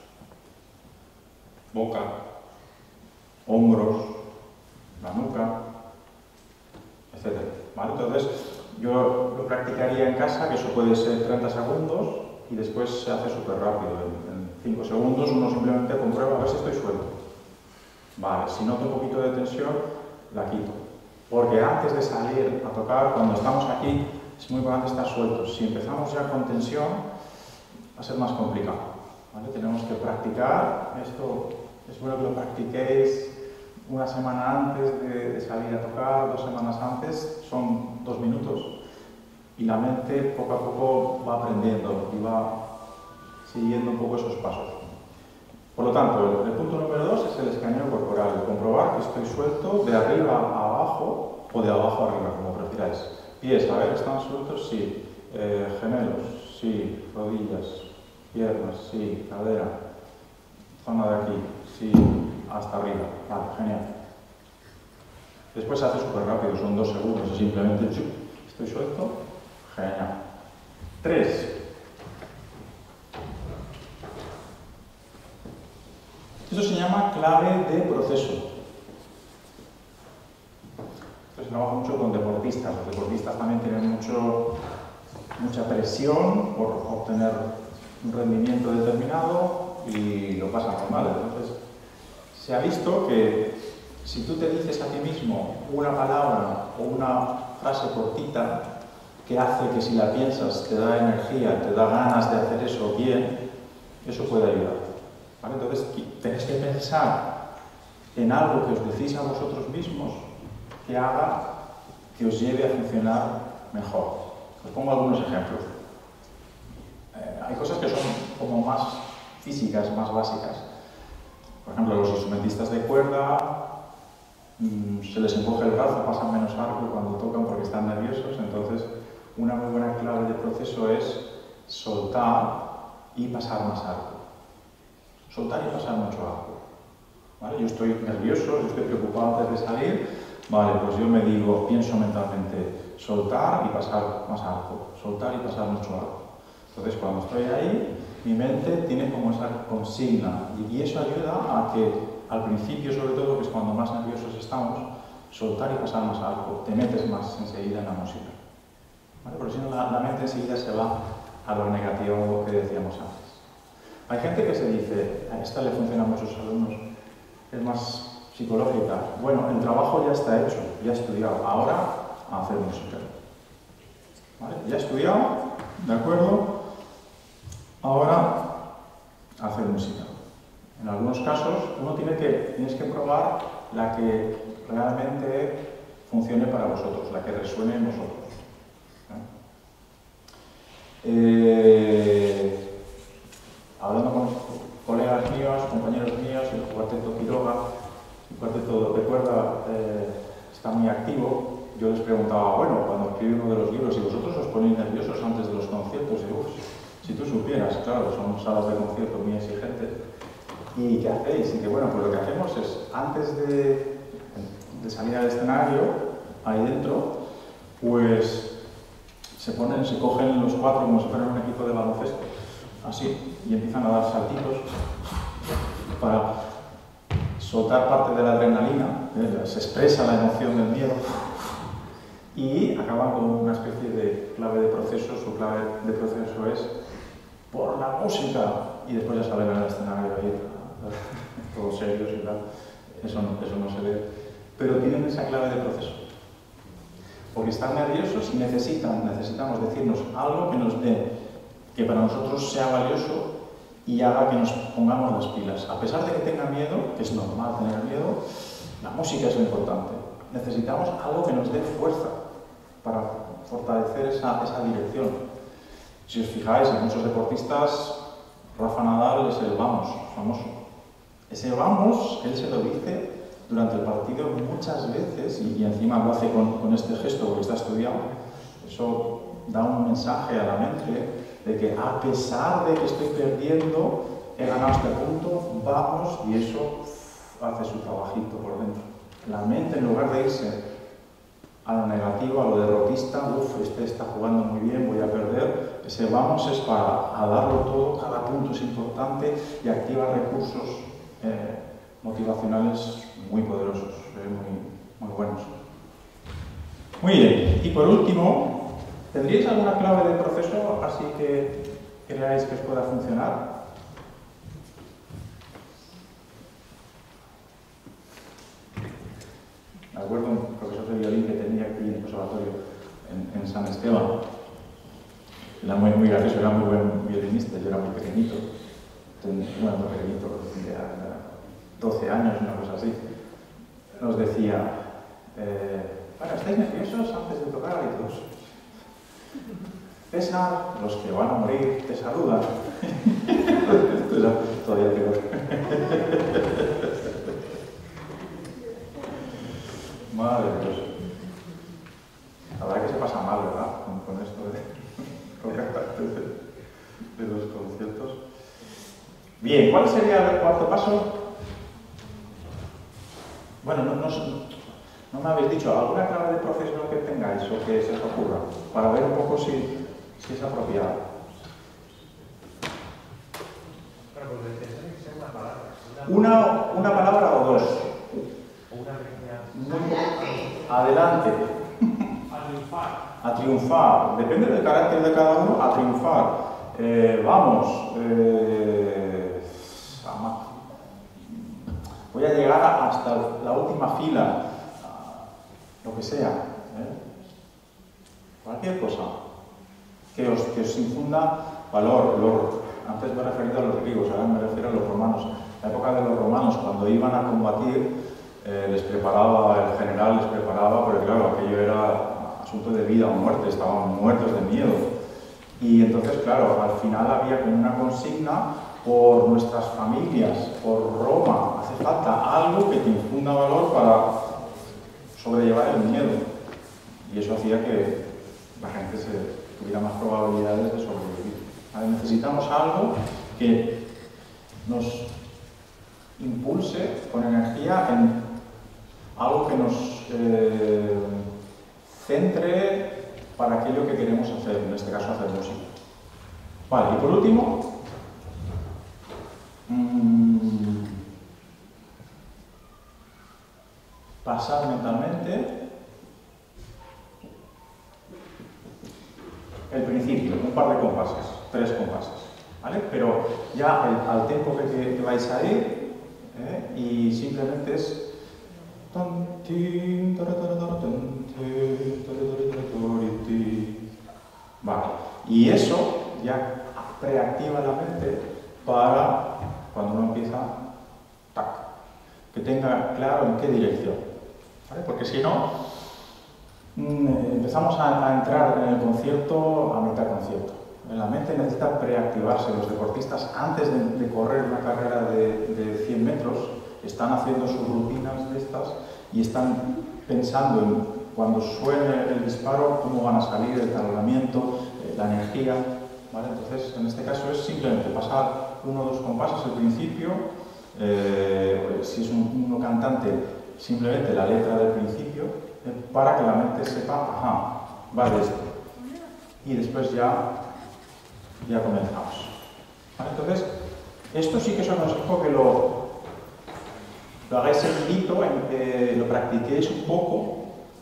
boca, hombros, la nuca, etc. ¿Vale? Entonces, yo lo practicaría en casa, que eso puede ser 30 segundos, y después se hace súper rápido. En 5 segundos uno simplemente comprueba a ver si estoy suelto. Vale, si noto un poquito de tensión, la quito. Porque antes de salir a tocar, cuando estamos aquí, es muy importante estar sueltos. Si empezamos ya con tensión, va a ser más complicado. ¿Vale? Tenemos que practicar. Esto es bueno que lo practiquéis una semana antes de salir a tocar, 2 semanas antes, son 2 minutos. Y la mente poco a poco va aprendiendo y va siguiendo un poco esos pasos. Por lo tanto, el punto número 2 es el escaneo corporal, de comprobar que estoy suelto de arriba a abajo o de abajo a arriba, como prefiráis. Pies, a ver, ¿están sueltos? Sí. Gemelos, sí. Rodillas, piernas, sí. Cadera, zona de aquí, sí. Hasta arriba. Vale, genial. Después se hace súper rápido, son 2 segundos, es simplemente estoy suelto. Genial. 3. Esto se llama clave de proceso. Esto se trabaja mucho con deportistas. Los deportistas también tienen mucha presión por obtener un rendimiento determinado y lo pasan muy mal. Entonces, se ha visto que si tú te dices a ti mismo una palabra o una frase cortita que hace que si la piensas te da energía, te da ganas de hacer eso bien, eso puede ayudar. ¿Vale? Entonces, tenéis que pensar en algo que os decís a vosotros mismos que haga que os lleve a funcionar mejor. Os pongo algunos ejemplos. Hay cosas que son como más físicas, más básicas. Por ejemplo, los instrumentistas de cuerda se les encoge el brazo, pasan menos arco cuando tocan porque están nerviosos. Entonces, una muy buena clave de proceso es soltar y pasar más arco. Soltar y pasar mucho arco. ¿Vale? Yo estoy nervioso, yo estoy preocupado antes de salir. Vale, pues yo me digo, pienso mentalmente, soltar y pasar más arco. Soltar y pasar mucho arco. Entonces, cuando estoy ahí, mi mente tiene como esa consigna y eso ayuda a que al principio, sobre todo, que es cuando más nerviosos estamos, soltar y pasar más arco. Te metes más enseguida en la música. ¿Vale? Porque si no, la mente enseguida se va a lo negativo que decíamos antes. Hay gente que se dice, a esta le funciona a muchos alumnos, es más psicológica. Bueno, el trabajo ya está hecho, ya he estudiado, ahora a hacer música. ¿Vale? Ya he estudiado, ¿de acuerdo? Ahora a hacer música. En algunos casos uno tienes que probar la que realmente funcione para vosotros, la que resuene en vosotros. Hablando con colegas míos, compañeros míos, el cuarteto Quiroga, el cuarteto de cuerda está muy activo. Yo les preguntaba, bueno, cuando escribí uno de los libros, ¿y vosotros os ponéis nerviosos antes de los conciertos? Y digo, si tú supieras, claro, son salas de concierto muy exigentes. ¿Y qué hacéis? Y que bueno, pues lo que hacemos es, antes de salir al escenario, ahí dentro, pues se cogen los cuatro como si fueran un equipo de baloncesto, así, y empiezan a dar saltitos para soltar parte de la adrenalina, se expresa la emoción del miedo y acaban con una especie de clave de proceso. Su clave de proceso es por la música, y después ya salen al escenario ahí, todos serios y tal. Eso no se ve, pero tienen esa clave de proceso. Porque están nerviosos y necesitamos decirnos algo que nos dé, que para nosotros sea valioso y haga que nos pongamos las pilas. A pesar de que tengan miedo, que es normal tener miedo, la música es lo importante. Necesitamos algo que nos dé fuerza para fortalecer esa dirección. Si os fijáis, en muchos deportistas, Rafa Nadal es el vamos, famoso. Ese vamos, él se lo dice durante el partido muchas veces y encima lo hace con este gesto porque está estudiado. Eso da un mensaje a la mente de que a pesar de que estoy perdiendo, he ganado este punto, vamos, y eso hace su trabajito por dentro. La mente, en lugar de irse a lo negativo, a lo derrotista, este está jugando muy bien, voy a perder, ese vamos es para darlo todo, cada punto es importante y activa recursos motivacionales muy poderosos, muy buenos. Muy bien, y por último, ¿tendríais alguna clave de proceso así que creáis que os pueda funcionar? Me acuerdo un profesor de violín que tenía aquí en el conservatorio en San Esteban. Era muy gracioso, era muy buen violinista, yo era muy pequeñito. Bueno, muy pequeñito, tenía 12 años, una cosa así. Nos decía, bueno, ¿estáis nerviosos antes de tocar? Y todos, César, los que van a morir te saludan. Esto era todavía peor. Madre de Dios. La verdad que se pasa mal, ¿verdad? Con esto de los conciertos. Bien, ¿cuál sería el cuarto paso? Bueno, no me habéis dicho alguna clave de proceso que tengáis o que se os ocurra, para ver un poco si es apropiado. Pero porque tiene que ser una palabra. Una palabra o dos. Una pequeña. Adelante. A triunfar. A triunfar. Depende del carácter de cada uno, a triunfar. Vamos. Voy a llegar hasta la última fila. Lo que sea. Cualquier cosa que os infunda valor. Antes me he referido a los griegos, ahora me refiero a los romanos. En la época de los romanos, cuando iban a combatir, el general les preparaba, porque claro, aquello era asunto de vida o muerte, estaban muertos de miedo. Y entonces, claro, al final había como una consigna por nuestras familias, por Roma. Hace falta algo que te infunda valor para sobrellevar el miedo. Y eso hacía que la gente tuviera más probabilidades de sobrevivir. ¿Vale? Necesitamos algo que nos impulse con energía en algo que nos centre para aquello que queremos hacer, en este caso hacer música. Vale, y por último, pasar mentalmente el principio, un par de compases, 3 compases, ¿vale? Pero ya al tiempo que vais a ir, y simplemente es vale, y eso ya preactiva la mente para cuando uno empieza, que tenga claro en qué dirección, ¿vale? Porque si no, empezamos a entrar en el concierto a mitad concierto. La mente necesita preactivarse. Los deportistas, antes de correr una carrera de 100 metros, están haciendo sus rutinas de estas y están pensando en cuando suene el disparo, cómo van a salir, el talonamiento, la energía, ¿vale? Entonces, en este caso es simplemente pasar 1 o 2 compases al principio, si es uno cantante, simplemente la letra del principio, para que la mente sepa, ajá, vale esto. y después ya comenzamos. ¿Vale? Entonces, esto sí que os aconsejo que lo hagáis seguidito, lo practiquéis un poco,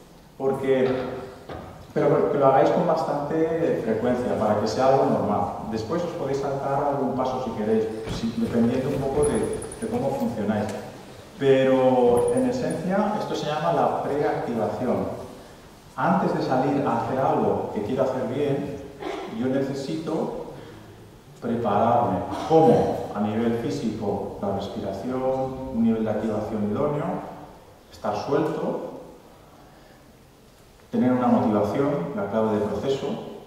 pero que lo hagáis con bastante frecuencia para que sea algo normal. Después os podéis saltar algún paso si queréis, dependiendo un poco de cómo funcionáis. Pero en esencia esto se llama la preactivación. Antes de salir a hacer algo que quiero hacer bien, yo necesito prepararme. ¿Cómo? A nivel físico, la respiración, un nivel de activación idóneo, estar suelto, tener una motivación, la clave del proceso,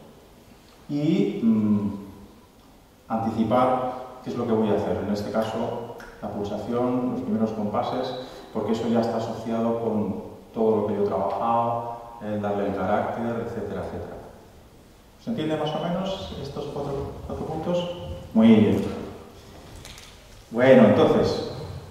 y anticipar qué es lo que voy a hacer. En este caso, la pulsación, los primeros compases, porque eso ya está asociado con todo lo que yo he trabajado, darle el carácter, etcétera, etcétera. ¿Se entiende más o menos estos cuatro puntos? Muy bien. Bueno, entonces,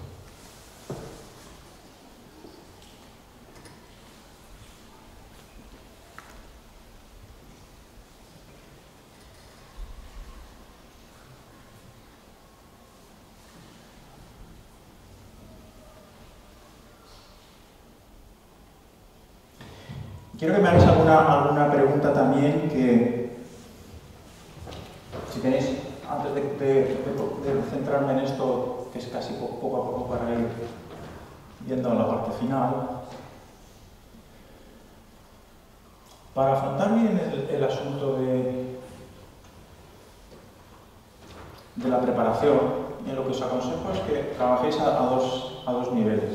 quiero que me hagáis alguna pregunta también que, si tenéis, antes de centrarme en esto, que es casi poco a poco para ir viendo la parte final, para afrontar bien el asunto de la preparación, en lo que os aconsejo es que trabajéis a dos niveles.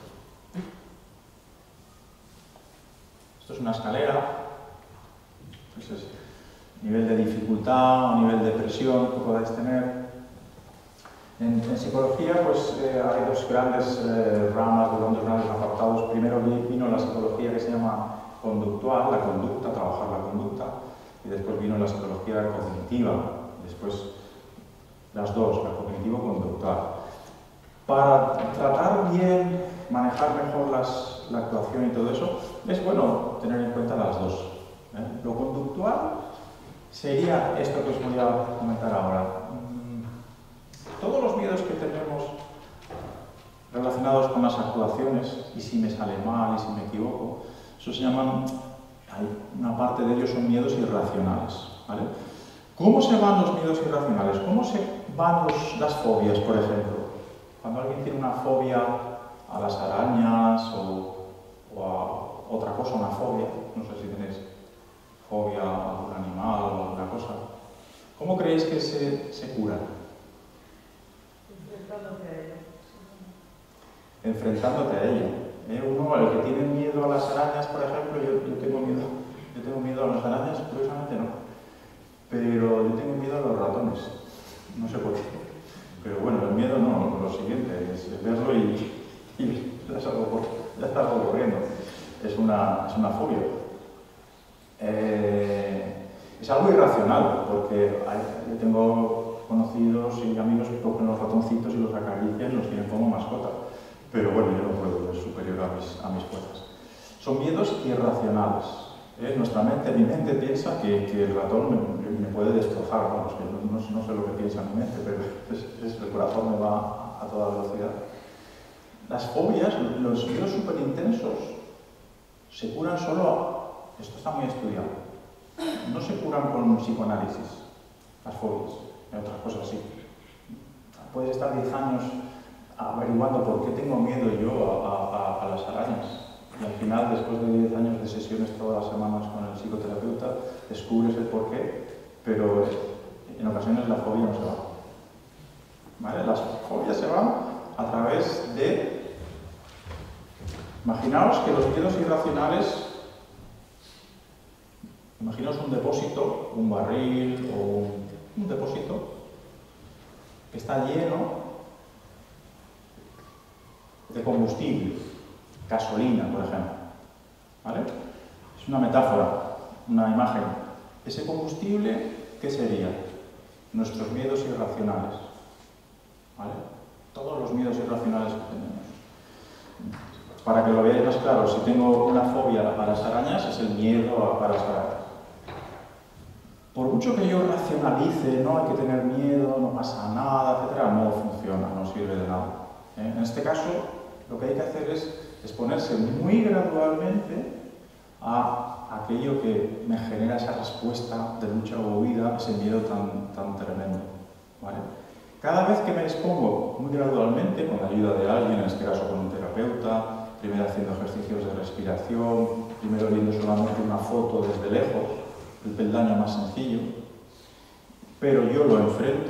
Esto es una escalera, entonces nivel de dificultad o nivel de presión que podáis tener. En psicología pues hay dos grandes ramas, dos grandes apartados. Primero vino la psicología que se llama conductual, la conducta, trabajar la conducta, y después vino la psicología cognitiva, después las dos, la cognitivo-conductual. Para tratar bien, manejar mejor la actuación y todo eso, es bueno tener en cuenta las dos. Lo conductual sería esto que os voy a comentar ahora. Todos los miedos que tenemos relacionados con las actuaciones, y si me sale mal y si me equivoco, eso se llaman, una parte de ellos son miedos irracionales, ¿vale? ¿Cómo se van los miedos irracionales? ¿Cómo se van las fobias, por ejemplo? Cuando alguien tiene una fobia a las arañas o a otra cosa, una fobia, no sé si tenéis fobia a algún animal o alguna cosa, ¿cómo creéis que se curan? Enfrentándote a ella. Enfrentándote a ella. Uno, el que tiene miedo a las arañas, por ejemplo, yo tengo miedo a las arañas, curiosamente no. Pero yo tengo miedo a los ratones. No sé por qué. Pero bueno, el miedo no, lo siguiente es verlo y ya está algo corriendo. Es una fobia. Es algo irracional, porque yo tengo conocidos y amigos que cogen los ratoncitos y los acarician y los tienen como mascota. Pero bueno, yo no puedo, es superior a mis fuerzas. Son miedos irracionales. Nuestra mente, mi mente piensa que el ratón me puede destrozar, vamos, que no sé lo que piensa mi mente, pero el corazón me va a toda velocidad. Las fobias, los miedos súper intensos, se curan solo, esto está muy estudiado, no se curan con psicoanálisis, las fobias, y otras cosas sí. Puedes estar 10 años averiguando por qué tengo miedo yo a las arañas. Y al final, después de 10 años de sesiones todas las semanas con el psicoterapeuta, descubres el porqué, pero en ocasiones la fobia no se va. ¿Vale? Las fobias se van a través de... Imaginaos que los miedos irracionales... Imaginaos un depósito, un barril o un depósito que está lleno de combustible. Gasolina, por ejemplo. ¿Vale? Es una metáfora, una imagen. Ese combustible, ¿qué sería? Nuestros miedos irracionales. ¿Vale? Todos los miedos irracionales que tenemos. Para que lo veáis más claro, si tengo una fobia a las arañas, es el miedo a las arañas. por mucho que yo racionalice, no hay que tener miedo, no pasa nada, etcétera, no funciona, no sirve de nada. En este caso, lo que hay que hacer es exponerse muy gradualmente a aquello que me genera esa respuesta de lucha o huida, ese miedo tan tremendo. ¿Vale? Cada vez que me expongo muy gradualmente, con la ayuda de alguien, en este caso con un terapeuta, primero haciendo ejercicios de respiración, primero viendo solamente una foto desde lejos, el peldaño más sencillo, pero yo lo enfrento,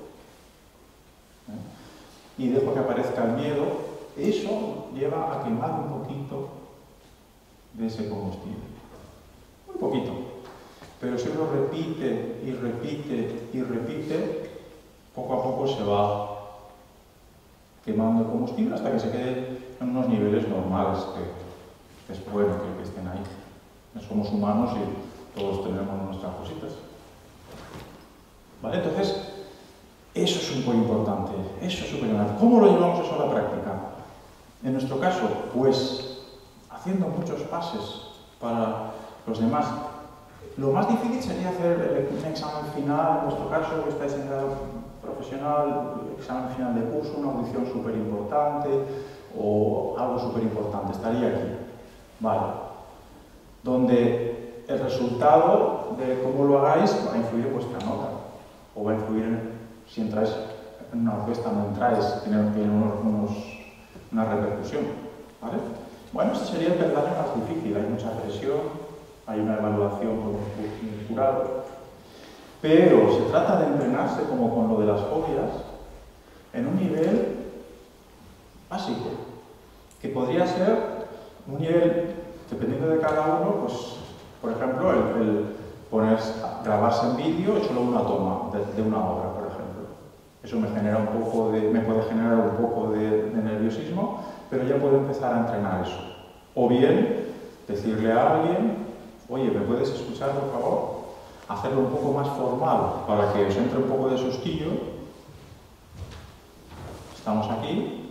y dejo que aparezca el miedo, eso lleva a quemar un poquito de ese combustible. Muy poquito. Pero si uno repite y repite y repite, poco a poco se va quemando el combustible hasta que se quede en unos niveles normales, que es bueno que estén ahí. Somos humanos y todos tenemos nuestras cositas. ¿Vale? Entonces, eso es súper importante. Eso es súper importante. ¿Cómo lo llevamos eso a la práctica? En nuestro caso, pues haciendo muchos pases para los demás. Lo más difícil sería hacer un examen final, en nuestro caso, que estáis en grado profesional, examen final de curso, una audición súper importante o algo súper importante. Estaría aquí. Vale. Donde el resultado de cómo lo hagáis va a influir en vuestra nota. O va a influir en, si entráis en una orquesta, no entráis, tiene una repercusión. ¿Vale? Bueno, este sería el peldaño más difícil. Hay mucha presión, hay una evaluación con un jurado. Pero se trata de entrenarse, como con lo de las fobias, en un nivel básico, que podría ser un nivel, dependiendo de cada uno, pues, por ejemplo, el grabarse en vídeo y solo una toma de una obra, por ejemplo. Eso me puede generar un poco de nerviosismo, pero ya puedo empezar a entrenar eso. O bien, decirle a alguien, oye, ¿me puedes escuchar, por favor? Hacerlo un poco más formal, para que os entre un poco de sustillo. Estamos aquí.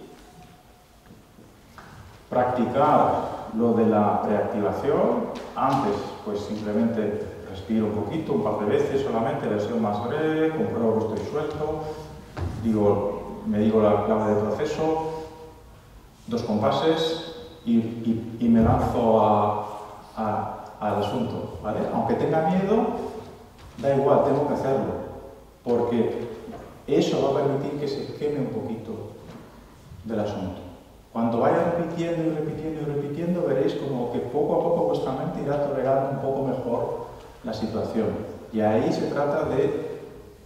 Practicar lo de la preactivación. Antes, pues simplemente respiro un poquito, un par de veces solamente, versión más breve, compruebo que estoy suelto, me digo la clave de proceso, 2 compases y me lanzo al asunto, ¿vale? Aunque tenga miedo, da igual, tengo que hacerlo, porque eso va a permitir que se queme un poquito del asunto. Cuando vaya repitiendo y repitiendo y repitiendo, veréis como que poco a poco vuestra mente irá tolerando un poco mejor la situación. Y ahí se trata de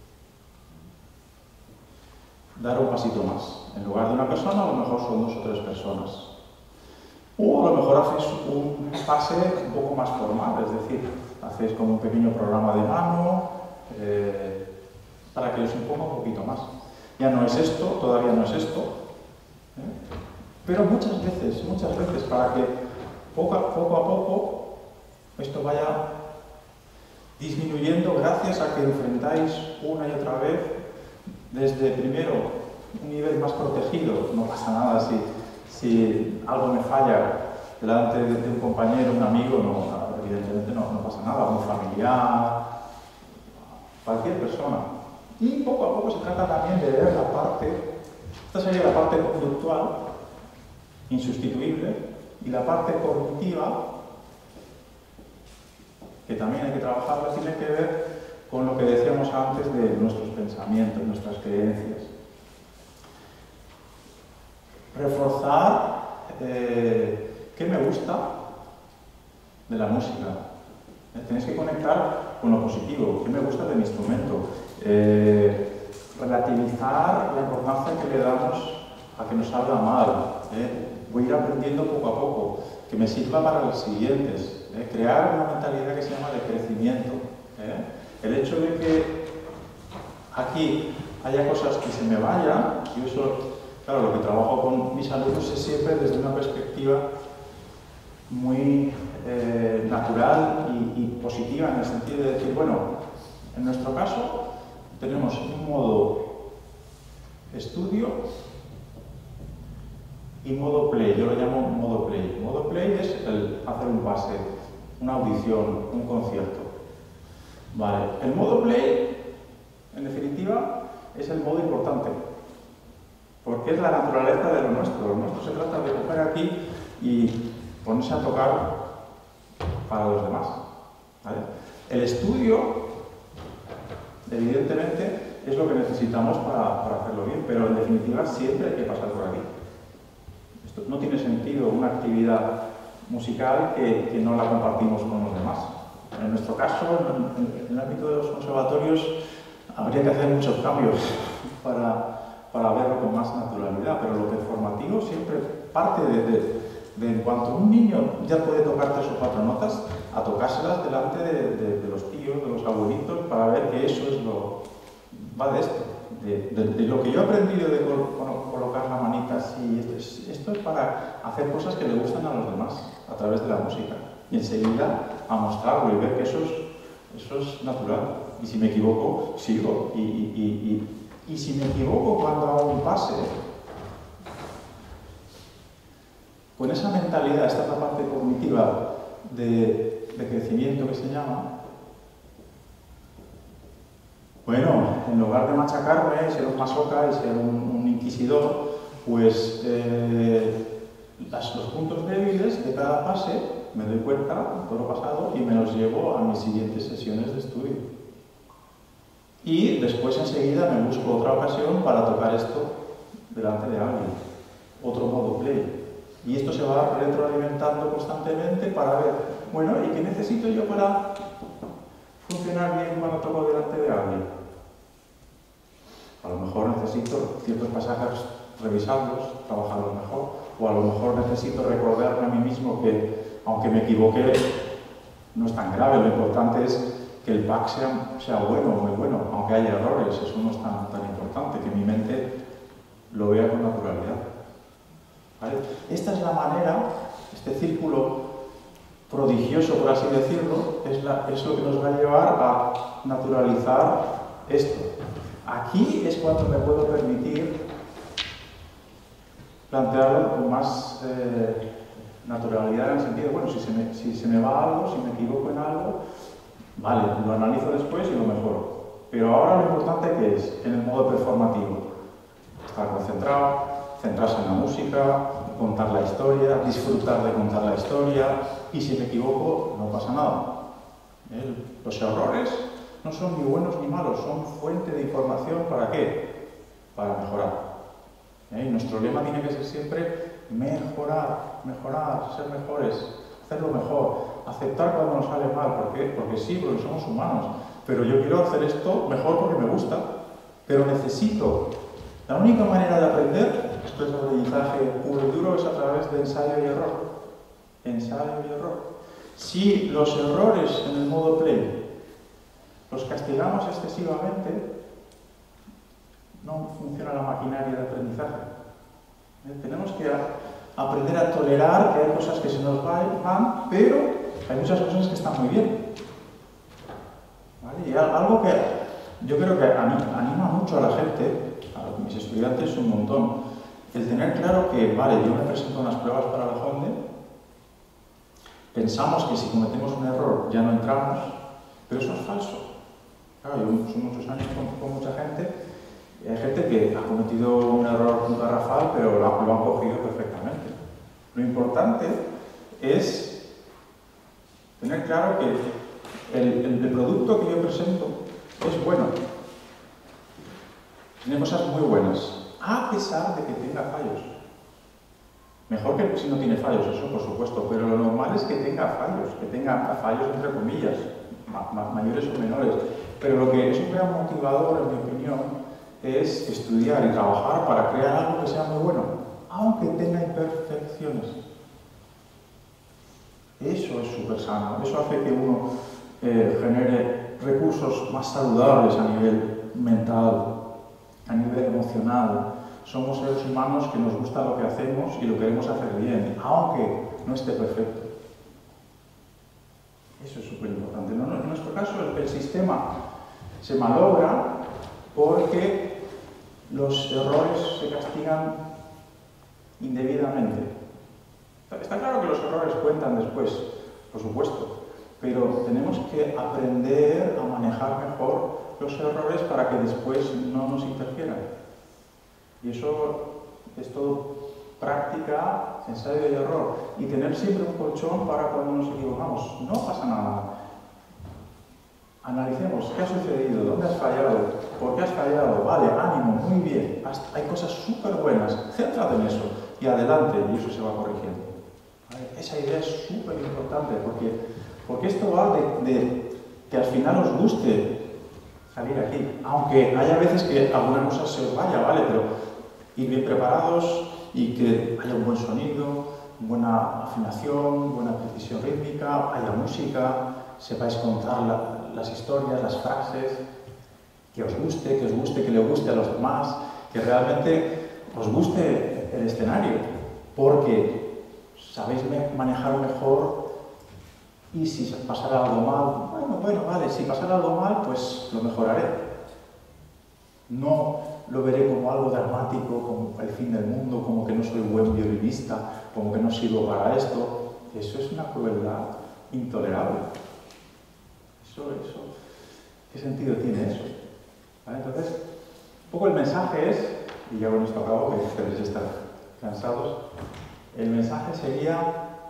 dar un pasito más. En lugar de una persona, a lo mejor son 2 o 3 personas. O a lo mejor hacéis un pase un poco más formal, es decir, hacéis como un pequeño programa de mano para que os imponga un poquito más. Ya no es esto, todavía no es esto, pero muchas veces, para que poco a poco esto vaya disminuyendo gracias a que enfrentáis una y otra vez desde primero un nivel más protegido. No pasa nada si algo me falla delante de un compañero, un amigo, evidentemente no pasa nada, un familiar, cualquier persona. Y poco a poco se trata también de ver la parte, esta sería la parte conductual, insustituible, y la parte cognitiva, que también hay que trabajarla, tiene que ver con lo que decíamos antes de nuestros pensamientos, nuestras creencias. Reforzar qué me gusta de la música. Tenéis que conectar con lo positivo, qué me gusta de mi instrumento. Relativizar la importancia que le damos a que nos salga mal. Voy a ir aprendiendo poco a poco, que me sirva para los siguientes. Crear una mentalidad que se llama de crecimiento. El hecho de que aquí haya cosas que se me vayan, y eso, claro, lo que trabajo con mis alumnos es siempre desde una perspectiva muy natural y positiva, en el sentido de decir, bueno, en nuestro caso tenemos un modo estudio y modo play. Yo lo llamo modo play. Modo play es el hacer un pase, una audición, un concierto. Vale, el modo play, en definitiva, es el modo importante, porque es la naturaleza de lo nuestro. Lo nuestro se trata de coger aquí y ponerse a tocar para los demás. ¿Vale? El estudio, evidentemente, es lo que necesitamos para hacerlo bien, pero en definitiva siempre hay que pasar por aquí. Esto no tiene sentido una actividad musical que no la compartimos con los demás. En nuestro caso, en el ámbito de los conservatorios, habría que hacer muchos cambios para verlo con más naturalidad, pero lo que es formativo siempre parte de en cuanto un niño ya puede tocar 3 o 4 notas, a tocárselas delante de los tíos, de los abuelitos, para ver que eso es lo... va de esto, de lo que yo he aprendido de colocar la manita así. Esto es para hacer cosas que le gustan a los demás, a través de la música, y enseguida a mostrarlo y ver que eso es natural. Y si me equivoco, sigo. Y si me equivoco cuando hago un pase, con esa mentalidad, esta es la parte cognitiva de crecimiento que se llama, bueno, en lugar de machacarme y ser un masoca y ser un inquisidor, pues los puntos débiles de cada pase me doy cuenta, todo lo pasado, y me los llevo a mis siguientes sesiones de estudio. Y después enseguida me busco otra ocasión para tocar esto delante de alguien, otro modo play. Y esto se va retroalimentando constantemente para ver, bueno, ¿y qué necesito yo para funcionar bien cuando toco delante de alguien? A lo mejor necesito ciertos pasajes revisarlos, trabajarlos mejor, o a lo mejor necesito recordarme a mí mismo que, aunque me equivoque, no es tan grave. Lo importante es que el pack sea bueno, muy bueno, aunque haya errores. Eso no es tan importante, que mi mente lo vea con naturalidad. ¿Vale? Esta es la manera, este círculo prodigioso, por así decirlo, es lo que nos va a llevar a naturalizar esto. Aquí es cuando me puedo permitir plantearlo con más naturalidad, en el sentido, bueno, si se me va algo, si me equivoco en algo, vale, lo analizo después y lo mejoro. Pero ahora lo importante que es, en el modo performativo, estar concentrado, centrarse en la música, contar la historia, disfrutar de contar la historia, y si me equivoco, no pasa nada. Los errores no son ni buenos ni malos, son fuente de información. ¿Para qué? Para mejorar. Y nuestro lema tiene que ser siempre mejorar, ser mejores, hacerlo mejor, aceptar cuando nos sale mal. ¿Por qué? Porque sí, porque somos humanos, pero yo quiero hacer esto mejor porque me gusta, pero necesito. La única manera de aprender, esto es aprendizaje puro y duro, es a través de ensayo y error. Ensayo y error. Si los errores en el modo play los castigamos excesivamente, no funciona la maquinaria de aprendizaje. Tenemos que aprender a tolerar que hay cosas que se nos van, pero hay muchas cosas que están muy bien. ¿Vale? Y algo que yo creo que anima mucho a la gente, a mis estudiantes un montón, el tener claro que, vale, yo me presento unas pruebas para la Honde, pensamos que si cometemos un error ya no entramos, pero eso es falso. Claro, yo son muchos años con mucha gente, y hay gente que ha cometido un error garrafal, pero lo han cogido perfectamente. Lo importante es tener claro que el producto que yo presento es bueno. Tiene cosas muy buenas, a pesar de que tenga fallos. Mejor que si no tiene fallos, eso por supuesto, pero lo normal es que tenga fallos entre comillas, mayores o menores. Pero lo que es un gran motivador, en mi opinión, es estudiar y trabajar para crear algo que sea muy bueno, aunque tenga imperfecciones. Eso es súper sano, eso hace que uno genere recursos más saludables a nivel mental, a nivel emocional. Somos seres humanos que nos gusta lo que hacemos y lo queremos hacer bien, aunque no esté perfecto. Eso es súper importante. En nuestro caso, el sistema se malogra porque los errores se castigan indebidamente. Está claro que los errores cuentan después, por supuesto, pero tenemos que aprender a manejar mejor los errores para que después no nos interfieran. Y eso es todo práctica, ensayo y error. Y tener siempre un colchón para cuando nos equivocamos. No pasa nada. Analicemos qué ha sucedido, dónde has fallado, por qué has fallado. Vale, ánimo, muy bien. Hay cosas súper buenas. Céntrate en eso y adelante, y eso se va corrigiendo. ¿Vale? Esa idea es súper importante porque esto va de que al final os guste salir aquí. Aunque haya veces que alguna cosa se os vaya, ¿vale? Pero ir bien preparados y que haya un buen sonido, buena afinación, buena precisión rítmica, haya música, sepáis contar las historias, las frases, que os guste, que le guste a los demás, que realmente os guste el escenario, porque sabéis manejar mejor y si pasara algo mal, bueno, vale, si pasara algo mal, pues lo mejoraré. No lo veré como algo dramático, como el fin del mundo, como que no soy buen violinista, como que no sirvo para esto. Eso es una crueldad intolerable. Eso, ¿qué sentido tiene eso? ¿Vale? Entonces, un poco el mensaje es, y ya con esto acabo, que ustedes están cansados, el mensaje sería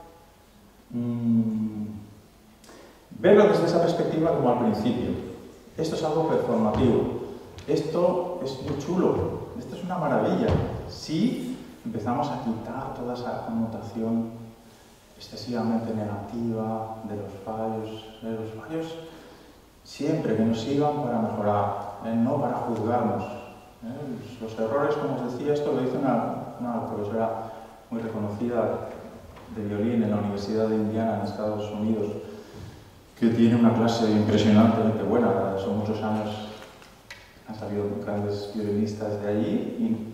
verlo desde esa perspectiva como al principio. Esto es algo performativo. Esto es muy chulo, esto es una maravilla. Si empezamos a quitar toda esa connotación excesivamente negativa de los fallos siempre que nos sirvan para mejorar, no para juzgarnos. Los errores, como os decía, esto lo dice una profesora muy reconocida de violín en la Universidad de Indiana en Estados Unidos, que tiene una clase impresionantemente buena, son muchos años. Han salido grandes violinistas de allí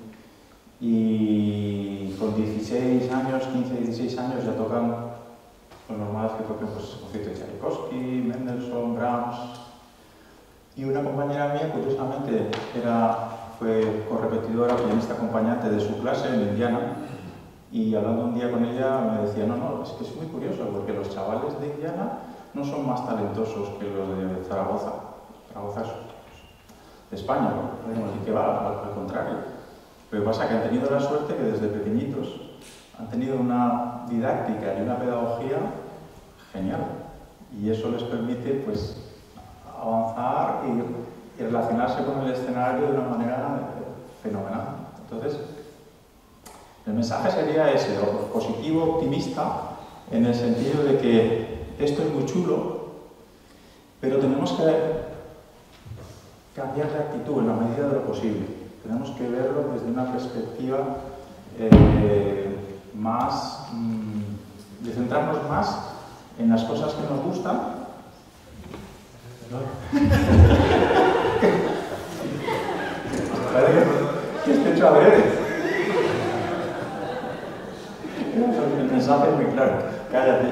y con 16 años, 15, 16 años ya tocan lo normal es que toquen pues, conciertos de Tchaikovsky, Mendelssohn, Brahms. Y una compañera mía, curiosamente, fue correpetidora, pianista acompañante de su clase en Indiana, y hablando un día con ella me decía, no, es que es muy curioso porque los chavales de Indiana no son más talentosos que los de Zaragoza. Zaragoza es de España, ¿no? Y que va, al contrario. Lo que pasa es que han tenido la suerte que desde pequeñitos han tenido una didáctica y una pedagogía genial. Y eso les permite, pues, avanzar y relacionarse con el escenario de una manera fenomenal. Entonces, el mensaje sería ese, positivo, optimista, en el sentido de que esto es muy chulo, pero tenemos que cambiar de actitud en la medida de lo posible. Tenemos que verlo desde una perspectiva de centrarnos más en las cosas que nos gustan. ¿Qué estoy hecho a ver? El mensaje es muy claro. Cállate.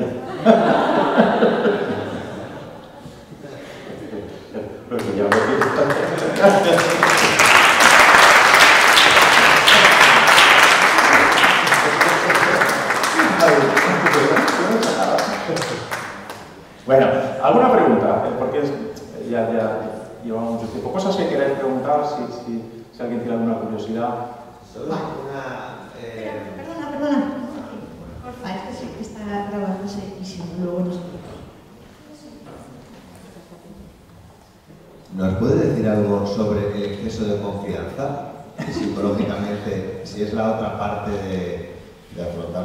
Ya bueno, ¿alguna pregunta? Porque ya llevamos mucho tiempo. Cosas que queráis preguntar, si alguien tiene alguna curiosidad. Perdona. Porfa, es que sí que está grabándose y si no, luego nos... ¿Nos puede decir algo sobre el exceso de confianza? Psicológicamente, si es la otra parte de afrontar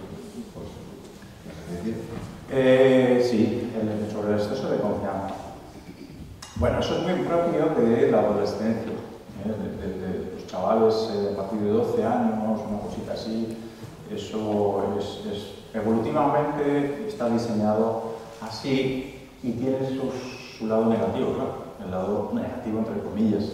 sí, sobre el exceso de confianza. Bueno, eso es muy propio de la adolescencia, de los chavales a partir de 12 años, una cosita así. Eso evolutivamente está diseñado así y tiene su lado negativo, claro. El lado negativo entre comillas.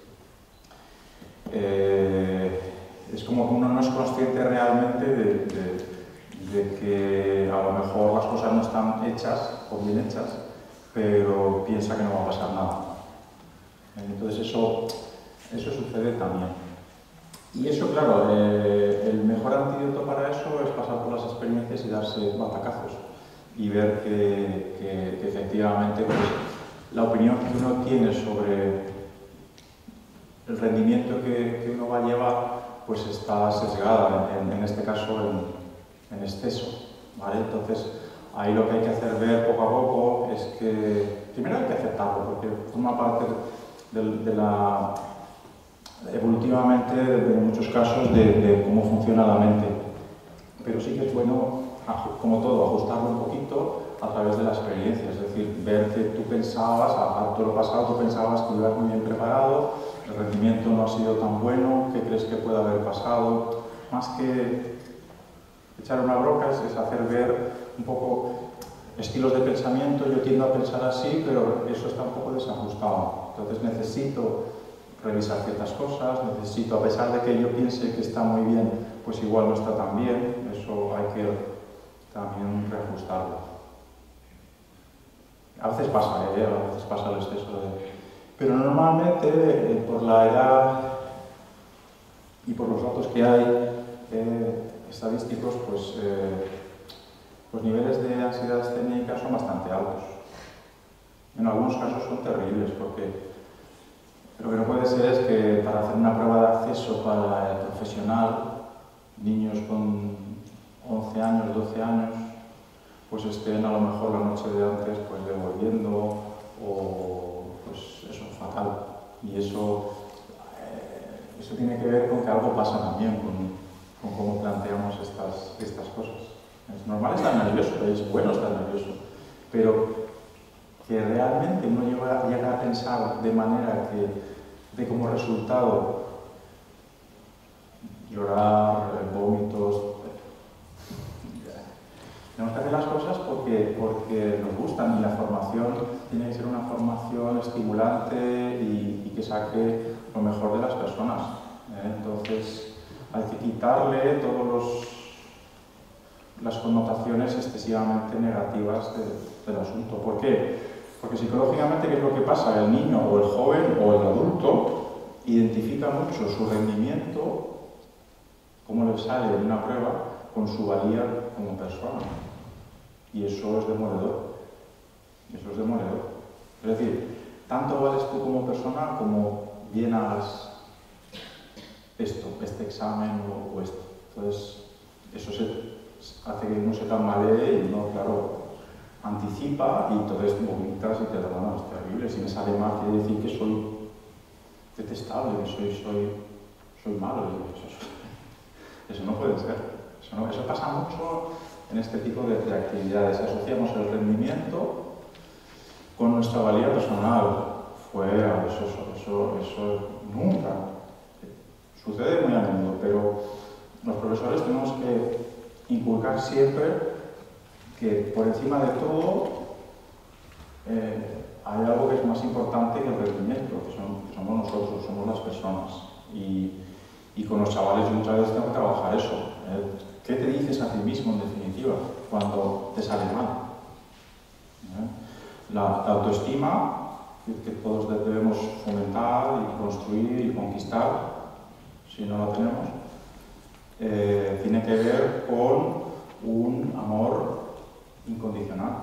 Es como que uno no es consciente realmente de que a lo mejor las cosas no están hechas o bien hechas, pero piensa que no va a pasar nada. Entonces eso sucede también. Y eso, claro, el mejor antídoto para eso es pasar por las experiencias y darse batacazos. y ver que efectivamente pues, la opinión que uno tiene sobre el rendimiento que uno va a llevar pues está sesgada, en este caso en exceso, ¿vale? Entonces, ahí lo que hay que hacer ver poco a poco es que, primero hay que aceptarlo, porque forma parte evolutivamente, en muchos casos, de cómo funciona la mente. Pero sí que es bueno, como todo, ajustarlo un poquito a través de la experiencia, es decir, ver que tú pensabas, a todo lo pasado, tú pensabas que ibas muy bien preparado, el rendimiento no ha sido tan bueno, ¿qué crees que puede haber pasado? Más que echar una broca es hacer ver un poco estilos de pensamiento. Yo tiendo a pensar así, pero eso está un poco desajustado. Entonces necesito revisar ciertas cosas, necesito, a pesar de que yo piense que está muy bien, pues igual no está tan bien, eso hay que también reajustarlo. A veces pasa, a veces pasa el exceso de... Pero normalmente, por la edad y por los datos que hay estadísticos, pues los niveles de ansiedad escénica son bastante altos. En algunos casos son terribles, porque lo que no puede ser es que para hacer una prueba de acceso para el profesional, niños con 11 años, 12 años, pues estén a lo mejor la noche de antes pues devolviendo o pues eso, fatal. Y eso tiene que ver con que algo pasa también con cómo planteamos estas cosas. Es normal estar nervioso, es bueno estar nervioso, pero que realmente uno llega a pensar de manera que de como resultado llorar, vómitos. Tenemos que hacer las cosas porque nos gustan, y la formación tiene que ser una formación estimulante y que saque lo mejor de las personas. Entonces hay que quitarle todas las connotaciones excesivamente negativas del asunto. ¿Por qué? Porque psicológicamente, ¿qué es lo que pasa? El niño o el joven o el adulto identifica mucho su rendimiento, cómo le sale en una prueba, con su valía como persona. Y eso es demoledor. Eso es demoledor. Es decir, tanto vales tú como persona como bien hagas este examen o esto. Entonces, eso hace que uno se tambalee y uno, claro, anticipa y entonces vomitas y te da manos terribles. Si me sale mal, quiere decir que soy detestable, que soy malo. Eso no puede ser. Eso pasa mucho en este tipo de actividades. Asociamos el rendimiento con nuestra valía personal. Fuera, eso nunca. Sucede muy a menudo, pero los profesores tenemos que inculcar siempre que por encima de todo hay algo que es más importante que el rendimiento, que somos nosotros, somos las personas. Y con los chavales muchas veces tengo que trabajar eso. ¿Qué te dices a ti mismo, en definitiva, cuando te sale mal? La autoestima, que todos debemos fomentar y construir y conquistar, si no la tenemos, tiene que ver con un amor incondicional.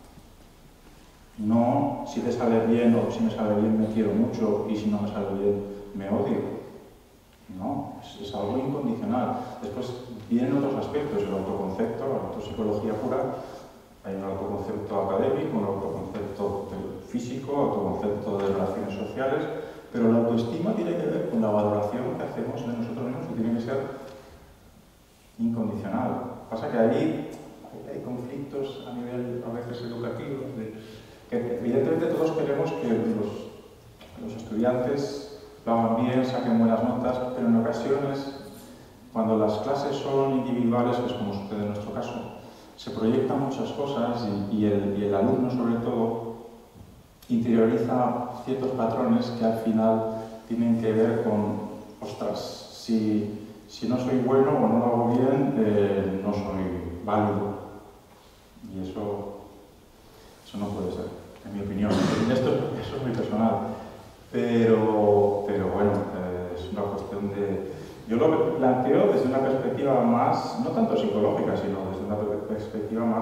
No si te sale bien o si me sale bien me quiero mucho y si no me sale bien me odio. No, es algo incondicional. Después vienen otros aspectos, el autoconcepto, la autopsicología pura. Hay un autoconcepto académico, un autoconcepto físico, autoconcepto de relaciones sociales, pero la autoestima tiene que ver con la valoración que hacemos de nosotros mismos y tiene que ser incondicional. Pasa que ahí hay conflictos a nivel, a veces, educativo, que evidentemente todos queremos que los estudiantes lo hagan bien, saquen buenas notas, pero en ocasiones, cuando las clases son individuales, que es como sucede en nuestro caso, se proyectan muchas cosas y el alumno, sobre todo, interioriza ciertos patrones que al final tienen que ver con, ostras, si no soy bueno o no lo hago bien, no soy válido. Y eso no puede ser, en mi opinión. Eso es muy personal. Pero bueno, es una cuestión de... Yo lo planteo desde una perspectiva más, no tanto psicológica, sino desde una perspectiva más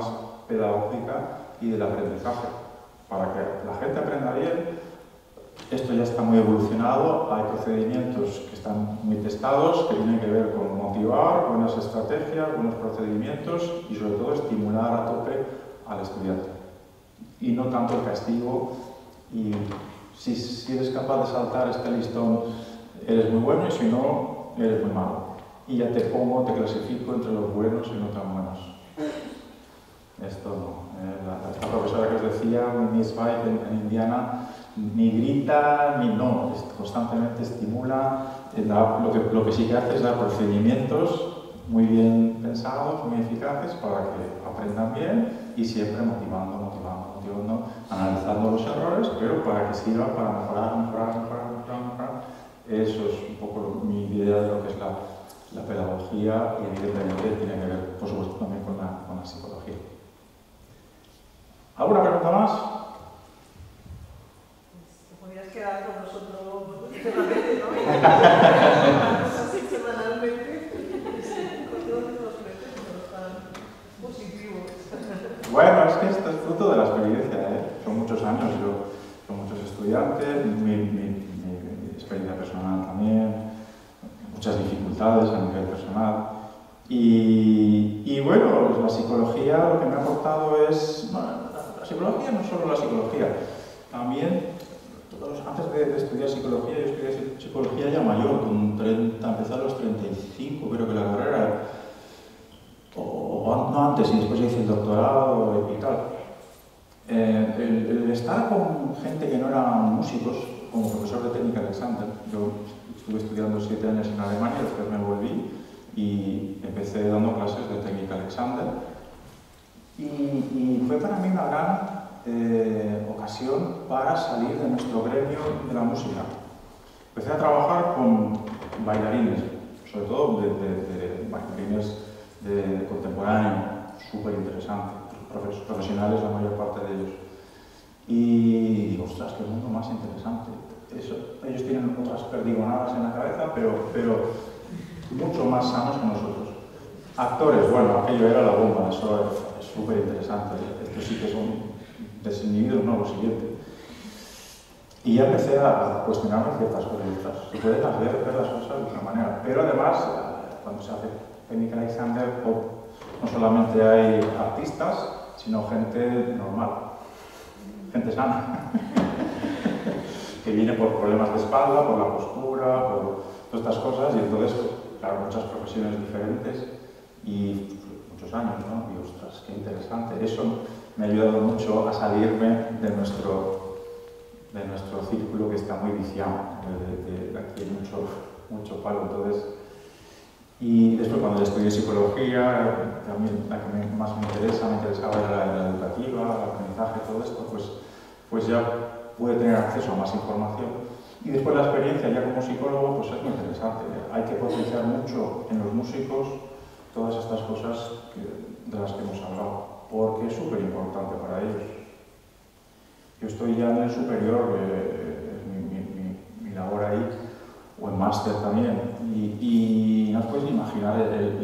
pedagógica y del aprendizaje. Para que la gente aprenda bien, esto ya está muy evolucionado, hay procedimientos que están muy testados, que tienen que ver con motivar, buenas estrategias, buenos procedimientos y sobre todo estimular a tope al estudiante. Y no tanto el castigo, y si eres capaz de saltar este listón, eres muy bueno, y si no, eres muy malo. Y ya te clasifico entre los buenos y no tan buenos. Esto no. La profesora que os decía, Miss White en Indiana, ni grita ni no, constantemente estimula. Lo que sí que hace es dar procedimientos muy bien pensados, muy eficaces para que aprendan bien y siempre motivando, analizando los errores, pero para que sirva para mejorar. Eso es un poco mi idea de lo que es la pedagogía, y evidentemente tiene que ver, por supuesto, también con la psicología. ¿Alguna pregunta más? Te podrías quedar con nosotros semanalmente, ¿no? Semanalmente, con todos los pretextos tan positivos. Bueno, es que esto es fruto de la experiencia, ¿eh? Son muchos años, son muchos estudiantes, mi experiencia personal también, muchas dificultades a nivel personal. Y bueno, la psicología lo que me ha aportado es... Bueno, la psicología no solo la psicología, también, antes de estudiar psicología, yo estudié psicología ya mayor, con 30, empecé a los 35, creo que la carrera, o no antes, y después hice el doctorado y tal. El estar con gente que no eran músicos, como profesor de técnica Alexander, yo estuve estudiando 7 años en Alemania, después me volví y empecé dando clases de técnica Alexander. Y fue para mí una gran ocasión para salir de nuestro gremio de la música. Empecé a trabajar con bailarines, sobre todo de bailarines de contemporáneo, súper interesante, profesionales la mayor parte de ellos. Y digo, ostras, qué mundo más interesante. Ellos tienen otras perdigonadas en la cabeza, pero mucho más sanos que nosotros. Actores, bueno, aquello era la bomba, eso es súper interesante. Estos sí que son desinhibidos, no, lo siguiente. Y ya empecé a cuestionarme ciertas cosas. Se pueden ver las cosas de otra manera. Pero además, cuando se hace técnica Alexander, no solamente hay artistas, sino gente normal, gente sana, que viene por problemas de espalda, por la postura, por todas estas cosas, y entonces, claro, muchas profesiones diferentes y muchos años, ¿no? Y ostras, qué interesante. Eso me ha ayudado mucho a salirme de nuestro círculo, que está muy viciado, de aquí hay mucho palo. Entonces, y después, cuando estudié psicología, también la que más me interesaba era la educativa, el aprendizaje, todo esto, pues ya pude tener acceso a más información. Y después la experiencia ya como psicólogo, pues es muy interesante. Hay que potenciar mucho en los músicos todas estas cosas de las que hemos hablado, porque es súper importante para ellos. Yo estoy ya en el superior, mi labor ahí, o en máster también, y no os podéis imaginar,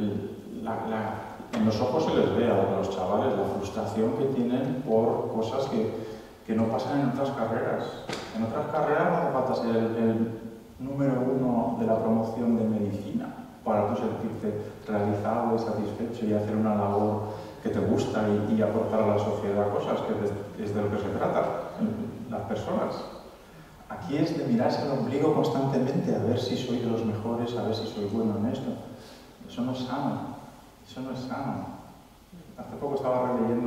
en los ojos se les ve a los chavales la frustración que tienen por cosas que no pasan en otras carreras. En otras carreras no hace falta ser el número 1 de la promoción de medicina para tú sentirte realizado y satisfecho y hacer una labor que te gusta y aportar a la sociedad cosas, que es de lo que se trata, las personas. Aquí es de mirarse el ombligo constantemente a ver si soy de los mejores, a ver si soy bueno en esto. Eso no es sano, eso no es sano. Hace poco estaba releyendo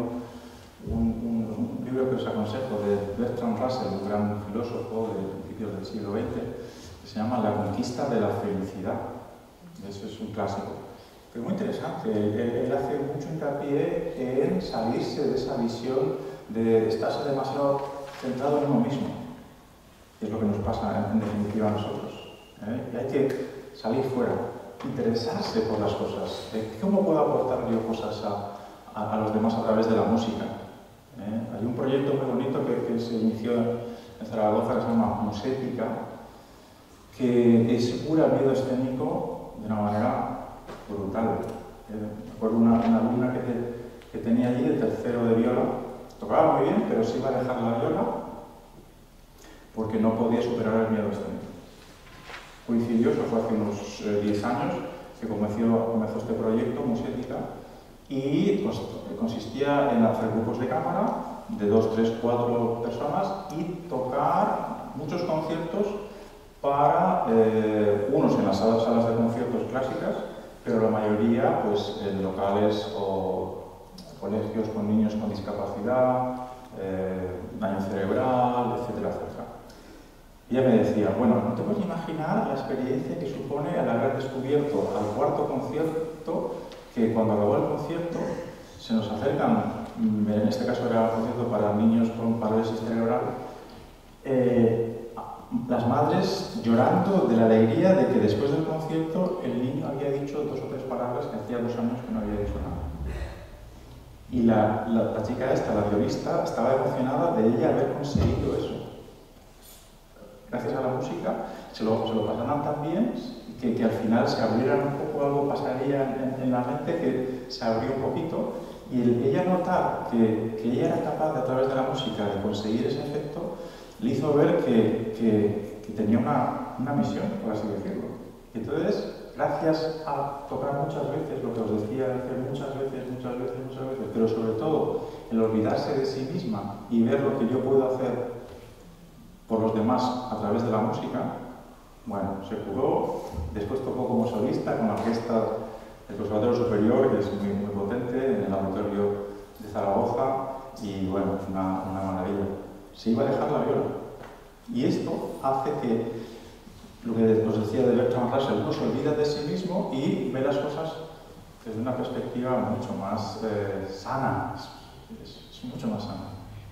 un libro que os aconsejo de Bertrand Russell, un gran filósofo de principios del siglo XX, que se llama La conquista de la felicidad. Eso es un clásico. Pero muy interesante, él hace mucho hincapié en salirse de esa visión de estarse demasiado centrado en uno mismo, que es lo que nos pasa en definitiva a nosotros. Y hay que salir fuera, interesarse por las cosas. ¿Cómo puedo aportar yo cosas a los demás a través de la música? Hay un proyecto muy bonito que se inició en Zaragoza que se llama Musética, que cura el miedo escénico de una manera brutal. Me acuerdo una alumna que tenía allí de tercero de viola. Tocaba muy bien, pero se iba a dejar la viola porque no podía superar el miedo escénico. Coincidió, eso fue hace unos 10 años, que comenzó este proyecto, Musética, y consistía en hacer grupos de cámara de 2, 3, 4 personas y tocar muchos conciertos para unos en las salas de conciertos clásicas, pero la mayoría pues, en locales o colegios con niños con discapacidad, daño cerebral, etcétera, etcétera. Y ella me decía, bueno, no te puedes imaginar la experiencia que supone al haber descubierto al cuarto concierto que cuando acabó el concierto se nos acercan, en este caso era un concierto para niños con parálisis cerebral, las madres llorando de la alegría de que después del concierto el niño había dicho 2 o 3 palabras que hacía 2 años que no había dicho nada. Y la chica esta, la violista, estaba emocionada de ella haber conseguido eso. Gracias a la música se lo pasaran tan bien que al final se abrieran un poco, algo pasaría en la mente que se abrió un poquito, y ella notar que ella era capaz de, a través de la música, de conseguir ese efecto, le hizo ver que tenía una misión, por así decirlo. Y entonces, gracias a tocar muchas veces, lo que os decía, hacer muchas veces, pero sobre todo el olvidarse de sí misma y ver lo que yo puedo hacer por los demás a través de la música, bueno, se curó. Después tocó como solista con la orquesta del Conservatorio Superior, que es muy, muy potente, en el auditorio de Zaragoza, y bueno, una maravilla. Se iba a dejar la viola. Y esto hace que, lo que os decía de Bertrand Russell, uno se olvida de sí mismo y ve las cosas desde una perspectiva mucho más sana, es mucho más sana.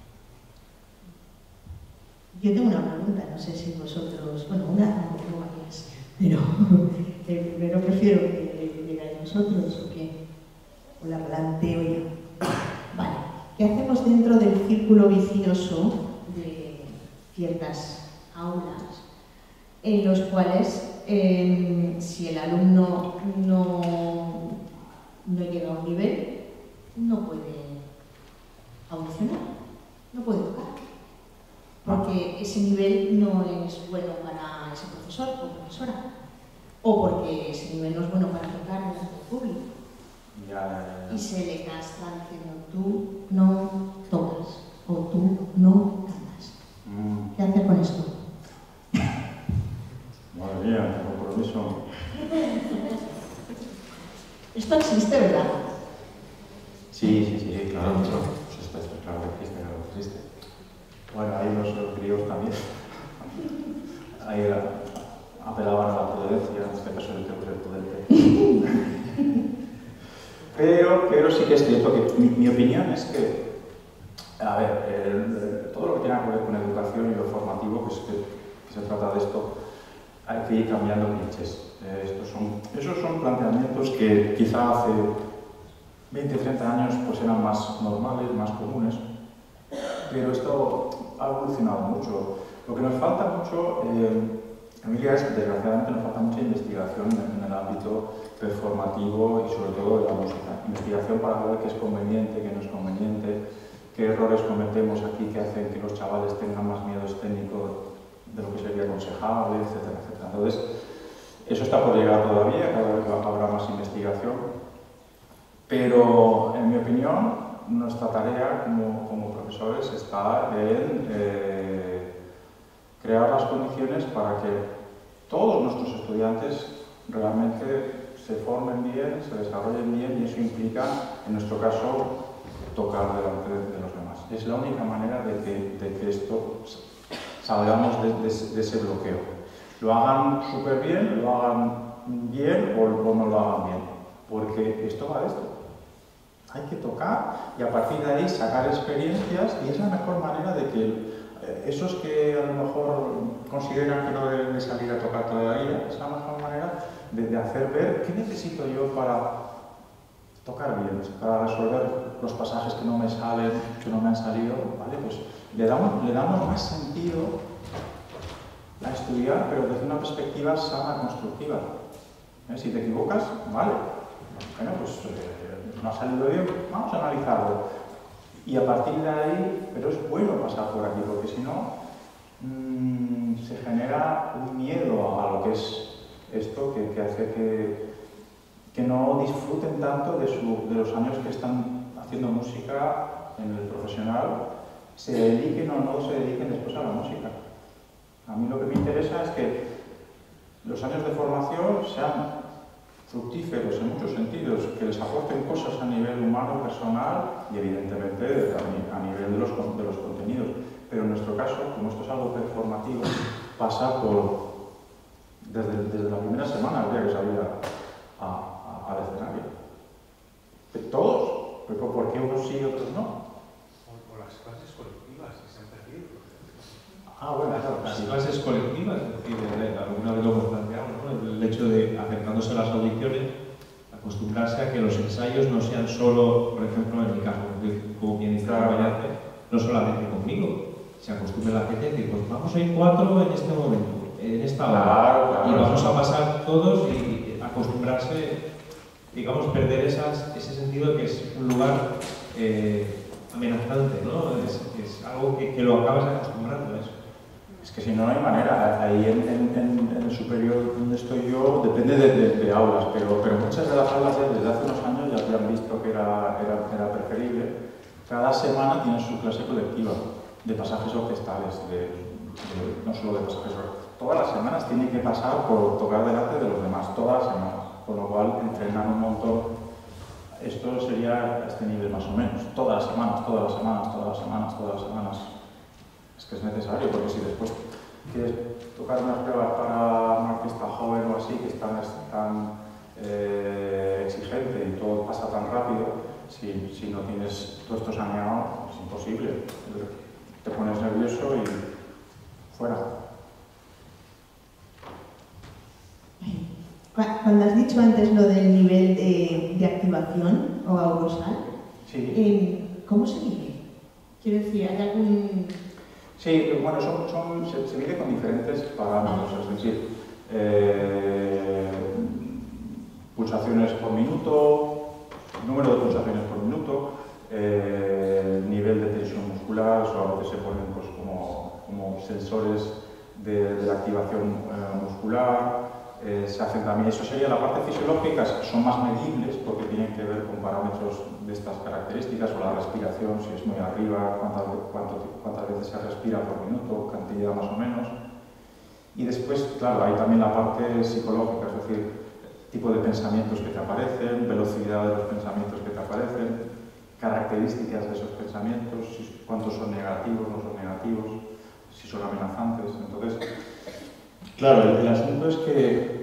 Yo tengo una pregunta, no sé si vosotros, bueno, una no varias, pero primero prefiero que digáis vosotros o la planteo ya. Vale, ¿qué hacemos dentro del círculo vicioso de ciertas aulas en los cuales si el alumno no llega a un nivel, no puede audicionar, no puede tocar? Porque ese nivel no es bueno para ese profesor o profesora, o porque ese nivel no es bueno para tocar en el público. Y se le castra diciendo, tú no tocas o tú no cantas. ¿Qué hacer con esto? Madre mía, qué compromiso. Esto existe, ¿verdad? Sí, claro. Esto es claro que existe. Bueno, ahí los griegos también. Ahí apelaban a la prudencia, en este caso el teórico prudente. Pero sí que es cierto que mi opinión es que, a ver, todo lo que tiene que ver con educación y lo formativo, que se trata de esto, hay que ir cambiando clichés. Esos son planteamientos que quizá hace 20 o 30 años pues eran más normales, más comunes, pero esto ha evolucionado mucho. Lo que nos falta mucho, Emilia, es desgraciadamente nos falta mucha investigación en el ámbito performativo y sobre todo de la música. Investigación para ver qué es conveniente, qué no es conveniente, qué errores cometemos aquí que hacen que los chavales tengan más miedo escénico de lo que sería aconsejable, etcétera, etcétera. Entonces, eso está por llegar todavía, cada vez habrá más investigación, pero en mi opinión, nuestra tarea como profesores está en crear las condiciones para que todos nuestros estudiantes realmente se formen bien, se desarrollen bien, y eso implica, en nuestro caso, tocar delante de los demás. Es la única manera de que esto salgamos de ese bloqueo. Lo hagan súper bien, lo hagan bien o no lo hagan bien, porque esto va de esto. Hay que tocar y a partir de ahí sacar experiencias, y es la mejor manera de que esos que a lo mejor consideran que no deben de salir a tocar toda la vida, es la mejor manera de hacer ver qué necesito yo para tocar bien, para resolver los pasajes que no me salen, que no me han salido, ¿vale? Pues le damos más sentido a estudiar, pero desde una perspectiva sana, constructiva. Si te equivocas, vale, bueno, pues no ha salido bien, vamos a analizarlo. Y a partir de ahí, pero es bueno pasar por aquí, porque si no, se genera un miedo a lo que es esto, que hace que no disfruten tanto de los años que están haciendo música en el profesional, se dediquen o no se dediquen después a la música. A mí lo que me interesa es que los años de formación sean fructíferos en muchos sentidos, que les aporten cosas a nivel humano, personal y evidentemente a nivel de los contenidos. Pero en nuestro caso, como esto es algo performativo, pasa desde la primera semana habría que salir al escenario. Todos, pero ¿por qué unos sí y otros no? O las clases colectivas que se han perdido. Bueno, claro, Las sí. clases colectivas, es decir, alguna vez lo hemos planteado, ¿no? El hecho de, acercándose a las audiciones, acostumbrarse a que los ensayos no sean solo, por ejemplo, en mi caso, como bien dice la Vallarte, no solamente conmigo. Se acostumbre la gente a decir, pues vamos a ir 4 en este momento, en esta hora, Claro, y vamos a pasar todos y acostumbrarse, digamos, perder ese sentido de que es un lugar amenazante, ¿no? Es algo que lo acabas acostumbrando a eso. Es que si no, no hay manera. Ahí en el superior donde estoy yo, depende de aulas, pero muchas de las aulas desde hace unos años ya habían visto que era preferible. Cada semana tienen su clase colectiva de pasajes orquestales, no solo de pasajes orquestales. Todas las semanas tienen que pasar por tocar delante de los demás, todas las semanas, con lo cual entrenan un montón. Esto sería a este nivel más o menos, todas las semanas. Es que es necesario, porque si después quieres tocar unas pruebas para una orquesta joven o así, que es tan exigente y todo pasa tan rápido, si no tienes todo esto saneado, es imposible. Te pones nervioso y fuera. Cuando has dicho antes lo del nivel de activación o aurosal, Sí. ¿Cómo se mide? Quiero decir, ¿hay algún...? Sí, bueno, se mide con diferentes parámetros, es decir, pulsaciones por minuto, número de pulsaciones por minuto, nivel de tensión muscular, o a veces se ponen pues, como sensores de la activación muscular. Se hacen también, eso sería la parte fisiológica, son más medibles porque tienen que ver con parámetros de estas características, o la respiración, si es muy arriba, cuántas veces se respira por minuto, cantidad más o menos. Y después, claro, hay también la parte psicológica, es decir, tipo de pensamientos que te aparecen, velocidad de los pensamientos que te aparecen, características de esos pensamientos, cuántos son negativos, no son negativos, si son amenazantes. Entonces, claro, el asunto es que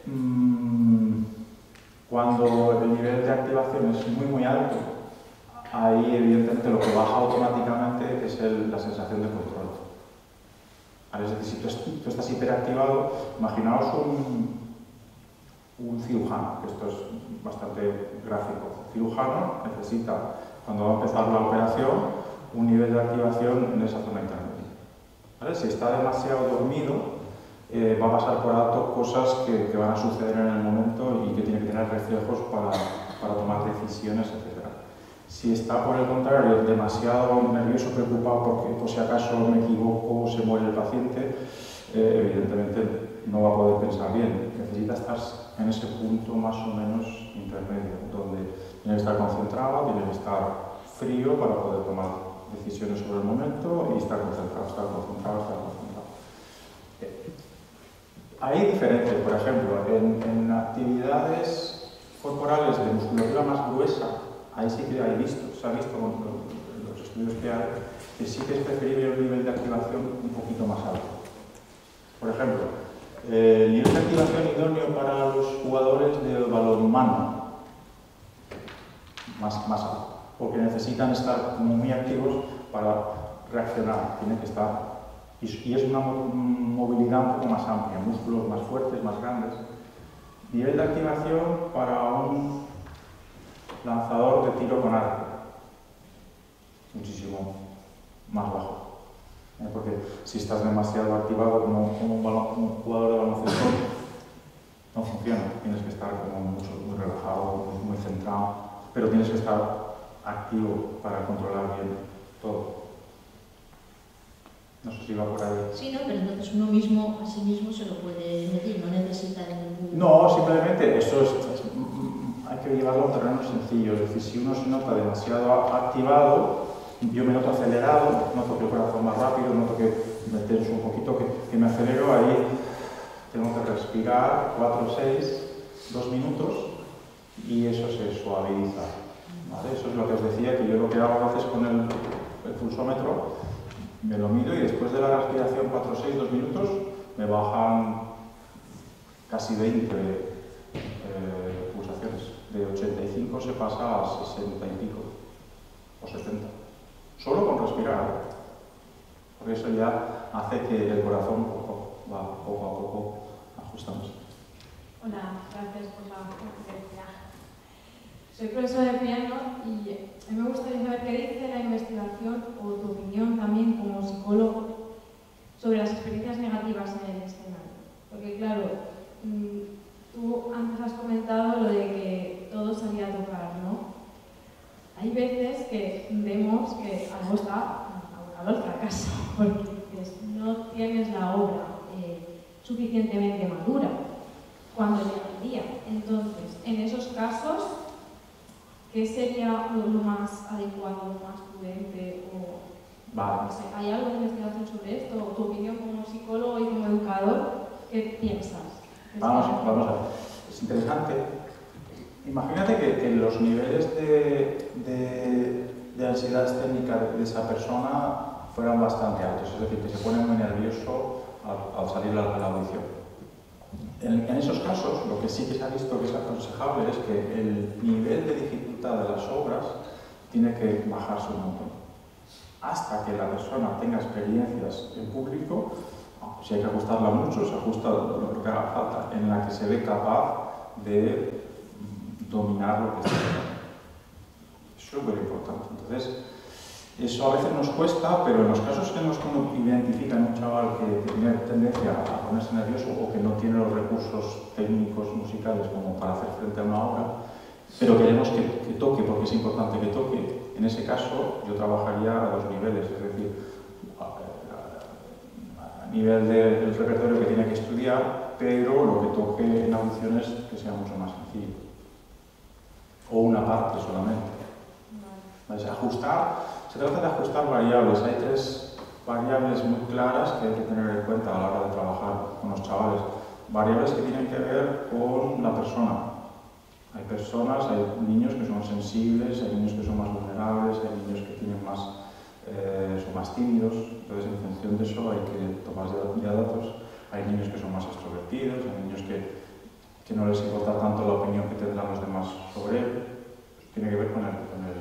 cuando el nivel de activación es muy alto, ahí evidentemente lo que baja automáticamente es la sensación de control. Es decir, si tú estás hiperactivado, imaginaos un cirujano, que esto es bastante gráfico. El cirujano necesita, cuando va a empezar la operación, un nivel de activación en esa zona intermedia. ¿Vale? Si está demasiado dormido, va a pasar por alto cosas que van a suceder en el momento y que tiene que tener reflejos para tomar decisiones, etc. Si está, por el contrario, demasiado nervioso, preocupado porque por si acaso me equivoco o se muere el paciente, evidentemente no va a poder pensar bien. Necesita estar en ese punto más o menos intermedio, donde tiene que estar concentrado, tiene que estar frío para poder tomar decisiones sobre el momento y estar concentrado. Hay diferencias, por ejemplo, en actividades corporales de musculatura más gruesa, ahí sí que se ha visto con los estudios que hay, que sí que es preferible un nivel de activación un poquito más alto. Por ejemplo, el nivel de activación idóneo para los jugadores de balonmano, más alto, porque necesitan estar muy activos para reaccionar, tienen que estar. Y es una movilidad un poco más amplia, músculos más fuertes, más grandes. Nivel de activación para un lanzador de tiro con arco, muchísimo más bajo. Porque si estás demasiado activado como un jugador de baloncesto, no funciona. Tienes que estar como muy relajado, muy centrado, pero tienes que estar activo para controlar bien todo. No sé si va por ahí. Sí, no, pero entonces uno mismo, a sí mismo se lo puede medir, no necesita ningún... No, simplemente eso hay que llevarlo a un terreno sencillo, es decir, si uno se nota demasiado activado, yo me noto acelerado, noto que el corazón va rápido, noto que me tenso un poquito, que me acelero, ahí tengo que respirar 4, 6, 2 minutos y eso se suaviza. ¿Vale? Eso es lo que os decía, que yo lo que hago a veces con el pulsómetro, me lo mido y después de la respiración 4, 6, 2 minutos me bajan casi 20 pulsaciones. De 85 se pasa a 60 y pico, o 70. Solo con respirar. Porque eso ya hace que el corazón va poco a poco ajustándose. Hola, gracias por la conferencia. Soy profesora de piano y a mí me gustaría saber qué dice la investigación o tu opinión también como psicólogo sobre las experiencias negativas en el escenario. Porque claro, tú antes has comentado lo de que todo salía a tocar, ¿no? Hay veces que vemos que algo está abocado al fracaso, porque no tienes la obra suficientemente madura cuando llega el día. Entonces, en esos casos, ¿qué sería lo más adecuado, lo más prudente? Vale. No sé, ¿hay algo de investigación sobre esto? ¿O tu opinión como psicólogo y como educador? ¿Qué piensas? Vamos a ver. Es interesante. Imagínate que los niveles de ansiedad escénica de esa persona fueran bastante altos, es decir, que se pone muy nervioso al salir a la audición. En esos casos, lo que sí que se ha visto que es aconsejable es que el nivel de dificultad de las obras tiene que bajarse un montón. Hasta que la persona tenga experiencias en público, si hay que ajustarla mucho, se ajusta lo que haga falta, en la que se ve capaz de dominar lo que está haciendo. Es súper importante. Entonces, eso a veces nos cuesta, pero en los casos en los que uno identifica en un chaval que tiene tendencia a ponerse nervioso o que no tiene los recursos técnicos musicales como para hacer frente a una obra, pero queremos que toque, porque es importante que toque, en ese caso yo trabajaría a 2 niveles, es decir, a nivel del repertorio que tiene que estudiar, pero lo que toque en audiciones que sea mucho más sencillo. O una parte solamente. Ajustar. Se trata de ajustar variables. Hay 3 variables muy claras que hay que tener en cuenta a la hora de trabajar con los chavales. Variables que tienen que ver con la persona. Hay personas, hay niños que son sensibles, hay niños que son más vulnerables, hay niños que tienen son más tímidos. Entonces, en función de eso hay que tomar ya datos. Hay niños que son más extrovertidos, hay niños que no les importa tanto la opinión que tendrán los demás sobre él. Tiene que ver con el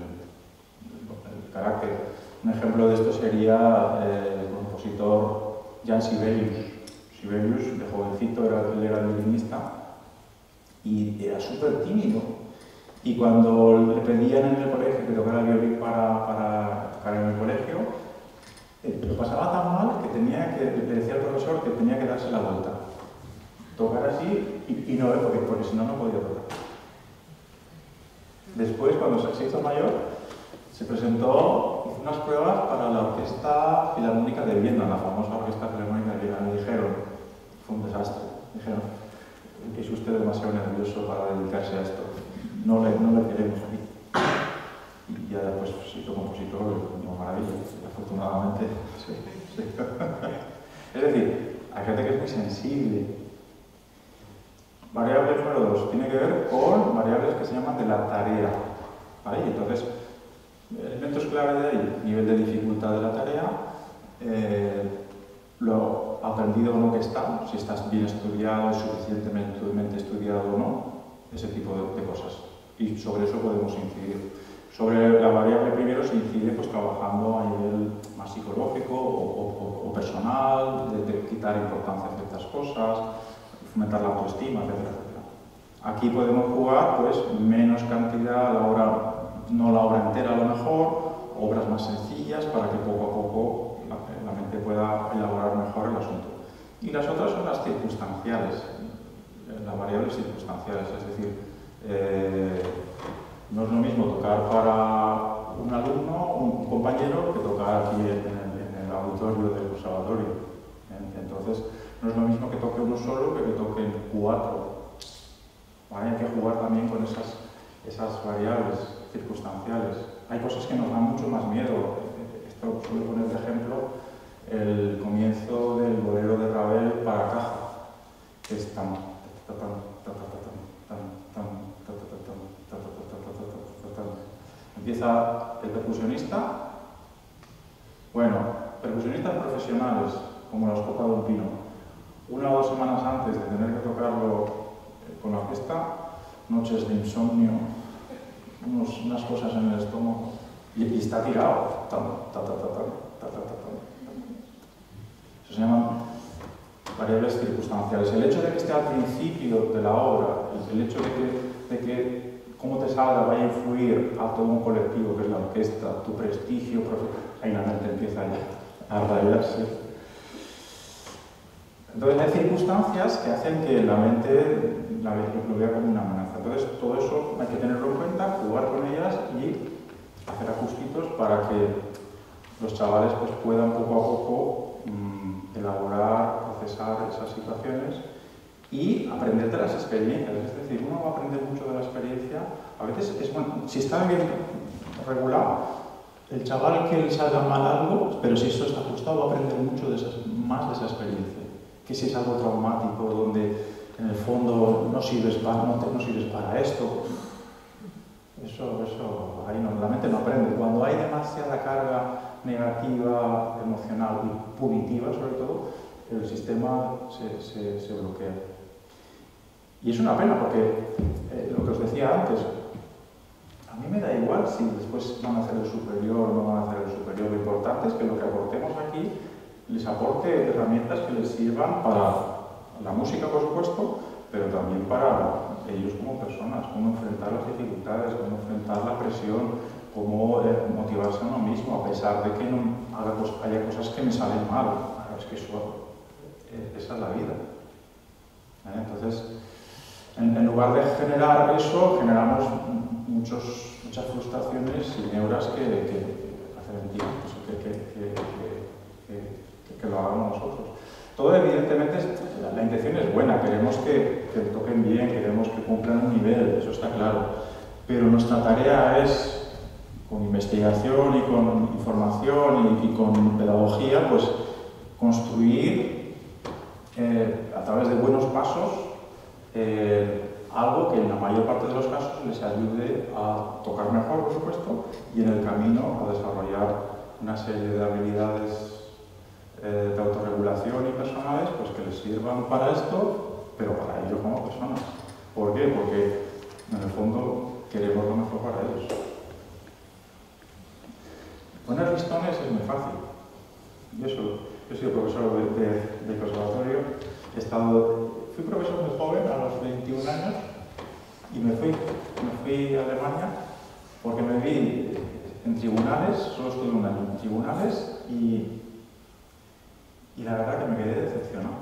carácter. Un ejemplo de esto sería el compositor Jan Sibelius. Sibelius, de jovencito, él era violinista y era súper tímido. Y cuando le pedían en el colegio que tocara el violín para tocar en el colegio, lo pasaba tan mal que le decía al profesor que tenía que darse la vuelta. Tocar así y no ver, porque si no, no podía tocar. Después, cuando se hizo mayor, se presentó, hizo unas pruebas para la Orquesta Filarmónica de Viena, la famosa Orquesta Filarmónica de Viena. Le dijeron, fue un desastre, dijeron, es usted demasiado nervioso para dedicarse a esto, no le queremos aquí. Y ya después se hizo compositor, como maravilla, afortunadamente. Sí. Es decir, hay gente que es muy sensible. Variable número 2 tiene que ver con variables que se llaman de la tarea. ¿Vale? Y entonces, elementos clave de ahí, nivel de dificultad de la tarea, lo aprendido o no que está, si estás bien estudiado, suficientemente estudiado o no, ese tipo de cosas. Y sobre eso podemos incidir. Sobre la variable primero se incide pues, trabajando a nivel más psicológico o personal, de quitar importancia a ciertas cosas, fomentar la autoestima, etc. Aquí podemos jugar pues, menos cantidad, no la obra entera a lo mejor, obras más sencillas para que poco a poco la mente pueda elaborar mejor el asunto. Y las otras son las circunstanciales, las variables circunstanciales, es decir, No es lo mismo tocar para un alumno, un compañero, que tocar aquí en el auditorio del conservatorio. Entonces, no es lo mismo que toque uno solo que toquen 4. ¿Vale? Hay que jugar también con esas variables circunstanciales. Hay cosas que nos dan mucho más miedo. Esto suelo poner de ejemplo el comienzo del bolero de Ravel para caja, que es tan. Empieza el percusionista. Bueno, percusionistas profesionales, como la Escopa de un Pino, 1 o 2 semanas antes de tener que tocarlo con la orquesta, noches de insomnio, unas cosas en el estómago, y está tirado. Eso se llaman variables circunstanciales. El hecho de que esté al principio de la obra, el hecho de que cómo te salga vaya a influir a todo un colectivo que es la orquesta, tu prestigio, ahí la mente empieza a rayarse. Entonces hay circunstancias que hacen que la mente lo vea como una amenaza. Entonces todo eso hay que tenerlo en cuenta, jugar con ellas y hacer ajustitos para que los chavales pues, puedan poco a poco elaborar, procesar esas situaciones y aprender de las experiencias. Es decir, uno va a aprender mucho de la experiencia. A veces es bueno, si está bien regulado, el chaval que le salga mal algo, pero si eso está ajustado, va a aprender mucho más de esa experiencia. Que si es algo traumático, donde en el fondo no sirves para esto, eso ahí no, la mente no aprende. Cuando hay demasiada carga negativa, emocional y punitiva, sobre todo, el sistema se bloquea. Y es una pena porque, lo que os decía antes, a mí me da igual si después van a hacer el superior o no van a hacer el superior. Lo importante es que lo que aportemos aquí les aporte herramientas que les sirvan para la música, por supuesto, pero también para ellos como personas, cómo enfrentar las dificultades, cómo enfrentar la presión, cómo motivarse a uno mismo, a pesar de que no haya cosas que me salen mal. Es que esa es la vida. Entonces, en lugar de generar eso, generamos muchas frustraciones y neuras que hacen que lo hagamos nosotros. Todo, evidentemente, la intención es buena, queremos que toquen bien, queremos que cumplan un nivel, eso está claro. Pero nuestra tarea es, con investigación y con información y con pedagogía, pues construir a través de buenos pasos algo que en la mayor parte de los casos les ayude a tocar mejor, por supuesto, y en el camino a desarrollar una serie de habilidades de autorregulación y personales pues que les sirvan para esto, pero para ellos como personas. ¿Por qué? Porque en el fondo queremos lo mejor para ellos. Poner listones es muy fácil. Yo he sido profesor de conservatorio, fui profesor muy joven, a los 21 años, y me fui a Alemania porque me vi en tribunales, solo estuve un año en tribunales, y la verdad que me quedé decepcionado,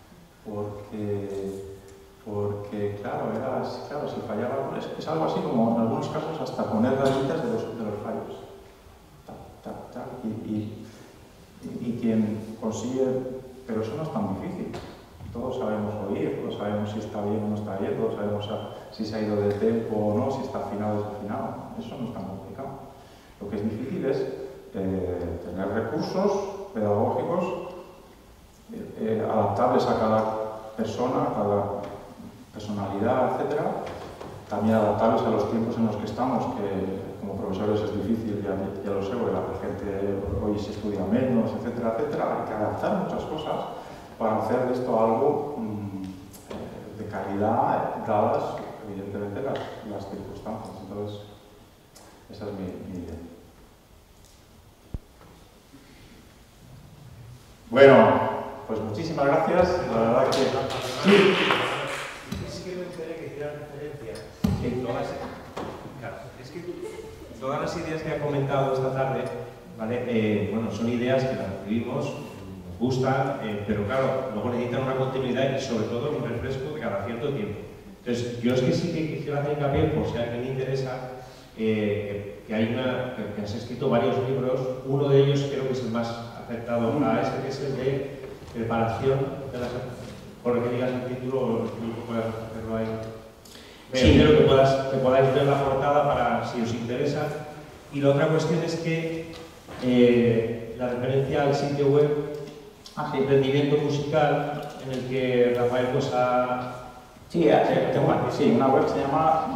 porque claro, si fallaba, es algo así como en algunos casos hasta poner rayitas de los fallos. Y quien consigue, pero eso no es tan difícil. Todos sabemos oír, todos sabemos si está bien o no está bien, todos sabemos si se ha ido del tempo o no, si está afinado o desafinado. Eso no es tan complicado. Lo que es difícil es tener recursos pedagógicos adaptables a cada persona, a cada personalidad, etc. También adaptables a los tiempos en los que estamos, que como profesores es difícil, ya lo sé, porque la gente hoy se estudia menos, etcétera, etcétera. Hay que adaptar muchas cosas para hacer de esto algo de calidad, dadas, evidentemente, las circunstancias. Entonces, esa es mi idea. Bueno, pues muchísimas gracias. La verdad que... Sí. Sí que me gustaría que hicieran referencia. Es que todas las ideas que ha comentado esta tarde, ¿vale? Bueno, son ideas que las recibimos, nos gustan, pero claro, luego necesitan una continuidad y sobre todo un refresco de cada cierto tiempo. Entonces, yo es que sí que quisiera hacer hincapié, por si a alguien le interesa, que has escrito varios libros. Uno de ellos creo que es el más acertado a ese, que es el de preparación de las... Por lo que digas el título, incluso puedas hacerlo ahí. Sí. Espero que podáis ver la portada para si os interesa. Y la otra cuestión es que la referencia al sitio web Rendimiento Musical, en el que Rafael pues ha... Sí, una web que se llama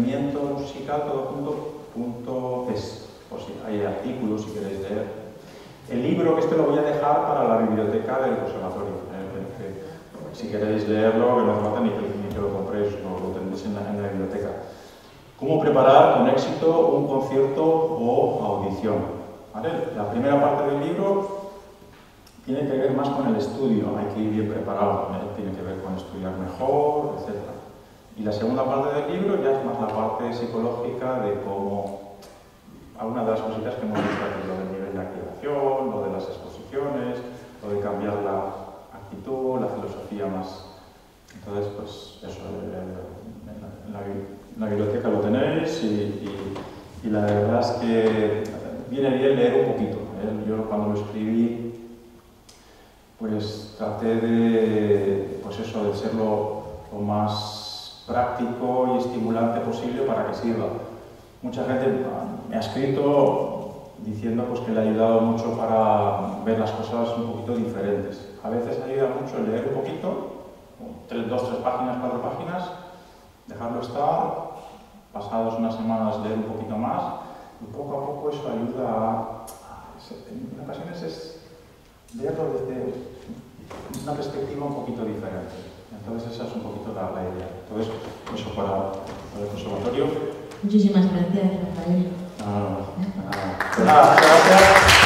rendimientomusical.es, por si hay artículos, si queréis leer. El libro, que lo voy a dejar para la biblioteca del conservatorio. Si queréis leerlo, que no hace falta ni que lo compréis, lo tendréis en la biblioteca. ¿Cómo preparar con éxito un concierto o audición? ¿Vale? La primera parte del libro tiene que ver más con el estudio, hay que ir bien preparado, tiene que ver con estudiar mejor, etc. Y la segunda parte del libro ya es más la parte psicológica de cómo, algunas de las cositas que hemos visto aquí, lo del nivel de activación, lo de las exposiciones, lo de cambiar la actitud, la filosofía más. Entonces, pues eso, en la biblioteca lo tenéis y la verdad es que viene bien leer un poquito. Yo cuando lo escribí, pues traté de, pues eso, de ser lo más práctico y estimulante posible para que sirva. Mucha gente me ha escrito diciendo pues, que le ha ayudado mucho para ver las cosas un poquito diferentes. A veces ayuda mucho leer un poquito, 2, 3 páginas, 4 páginas, dejarlo estar, pasados unas semanas leer un poquito más, y poco a poco eso ayuda en ocasiones es verlo desde una perspectiva un poquito diferente. Entonces esa es un poquito la idea. Entonces, eso para el conservatorio. Muchísimas gracias, Rafael. Gracias.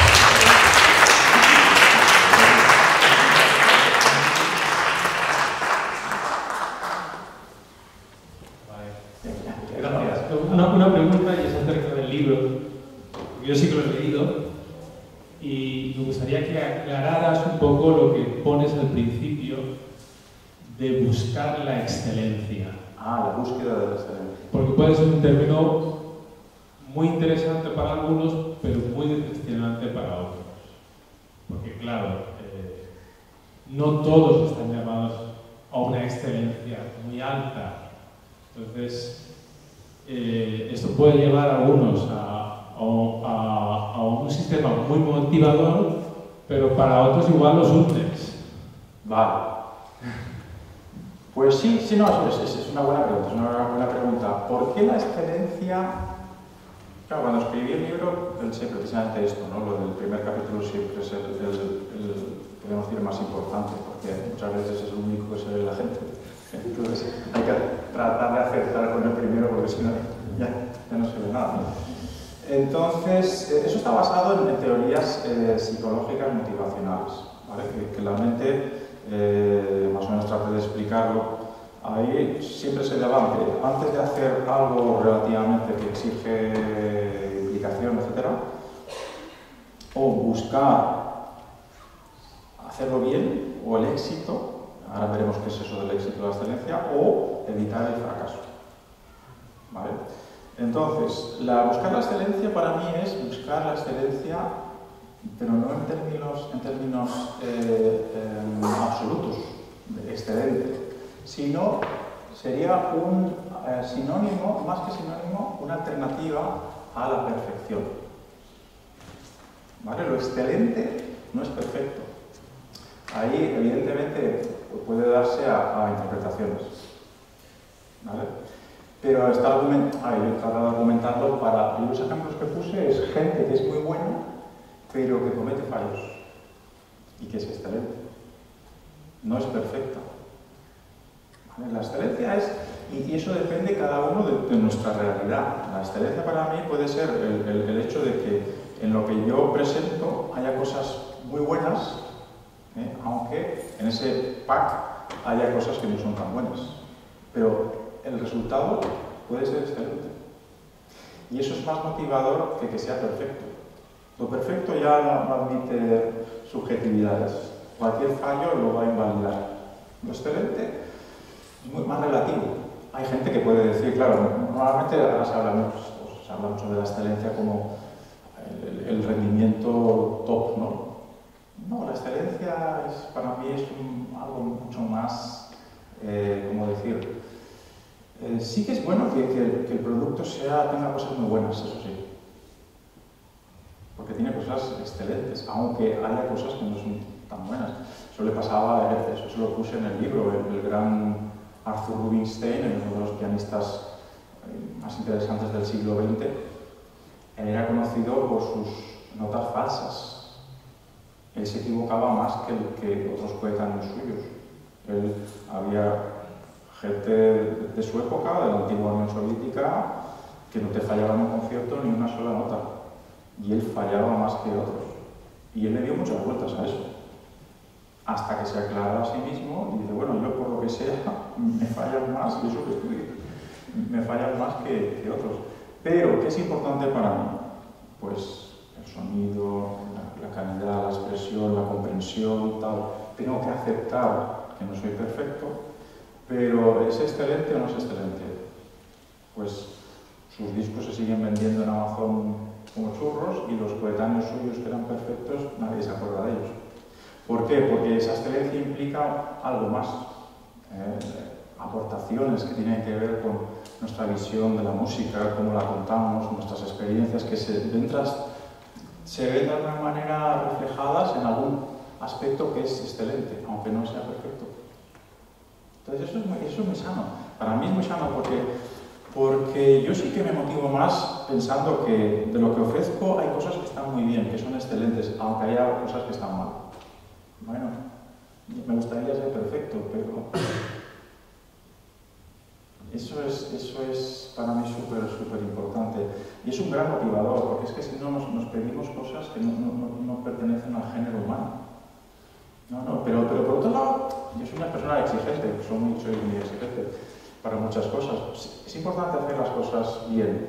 Una pregunta y es acerca del libro. Yo sí que lo he leído y me gustaría que aclararas un poco lo que pones al principio de buscar la excelencia. La búsqueda de la excelencia. Porque puede ser un término muy interesante para algunos, pero muy decepcionante para otros. Porque claro, no todos están llamados a una excelencia muy alta. Entonces, esto puede llevar a algunos a un sistema muy motivador, pero para otros igual los hundes. Vale. Pues sí, no, es una buena pregunta, es una buena pregunta. ¿Por qué la excelencia? Claro, cuando escribí el libro pensé precisamente esto, ¿no? Lo del primer capítulo siempre es podemos decir, más importante, porque muchas veces es lo único que se ve la gente. Entonces hay que tratar de acertar con el primero, porque si no, ya no se ve nada. Entonces, eso está basado en teorías psicológicas motivacionales, ¿vale? Que la mente, más o menos traté de explicarlo, ahí siempre se levante, antes de hacer algo relativamente que exige implicación, etc., o buscar hacerlo bien, o el éxito, ahora veremos qué es eso del éxito y la excelencia, o evitar el fracaso. ¿Vale? Entonces, buscar la excelencia para mí es buscar la excelencia, pero no en términos absolutos, de excelente, sino sería un sinónimo, más que sinónimo, una alternativa a la perfección. ¿Vale? Lo excelente no es perfecto. Ahí, evidentemente, puede darse a interpretaciones. ¿Vale? Pero está argumentando para los ejemplos que puse es gente que es muy buena, pero que comete fallos y que es excelente. No es perfecta. ¿Vale? La excelencia es, y eso depende cada uno de nuestra realidad. La excelencia para mí puede ser el hecho de que en lo que yo presento haya cosas muy buenas, aunque en ese pack haya cosas que no son tan buenas. Pero el resultado puede ser excelente. Y eso es más motivador que sea perfecto. Lo perfecto ya no admite subjetividades. Cualquier fallo lo va a invalidar. Lo excelente es más relativo. hay gente que puede decir, claro, normalmente ahora se habla mucho de la excelencia como el rendimiento top, ¿no? No, la excelencia para mí es algo mucho más, ¿cómo decir? Sí que es bueno que el producto tenga cosas muy buenas, eso sí. Porque tiene cosas excelentes, aunque haya cosas que no son tan buenas. Eso le pasaba, eso se lo puse en el libro, el gran Arthur Rubinstein, uno de los pianistas más interesantes del siglo XX, era conocido por sus notas falsas. Él se equivocaba más que otros coetáneos suyos. Había gente de su época, de la antigua Unión Soviética, que no te fallaba en un concierto ni una sola nota. Y él fallaba más que otros. Y él le dio muchas vueltas a eso. Hasta que se aclara a sí mismo y dice, bueno, yo por lo que sea, me fallan más, y eso que estudié, me fallan más que otros. Pero, ¿qué es importante para mí? Pues el sonido, la calidad, la expresión, la comprensión, tal. Tengo que aceptar que no soy perfecto, pero ¿es excelente o no es excelente? Pues sus discos se siguen vendiendo en Amazon como churros y los coetáneos suyos que eran perfectos, nadie se acuerda de ellos. ¿Por qué? Porque esa excelencia implica algo más. Aportaciones que tienen que ver con nuestra visión de la música, cómo la contamos, nuestras experiencias que se ven de alguna manera reflejadas en algún aspecto que es excelente, aunque no sea perfecto. Entonces eso es muy sano. Para mí es muy sano porque yo sí que me motivo más pensando que de lo que ofrezco hay cosas que están muy bien, que son excelentes, aunque haya cosas que están mal. Bueno, me gustaría ser perfecto, pero eso es para mí súper importante. Y es un gran motivador, porque es que si no nos pedimos cosas que no pertenecen al género humano. Pero por otro lado, yo soy una persona exigente, soy muy exigente para muchas cosas. Es importante hacer las cosas bien.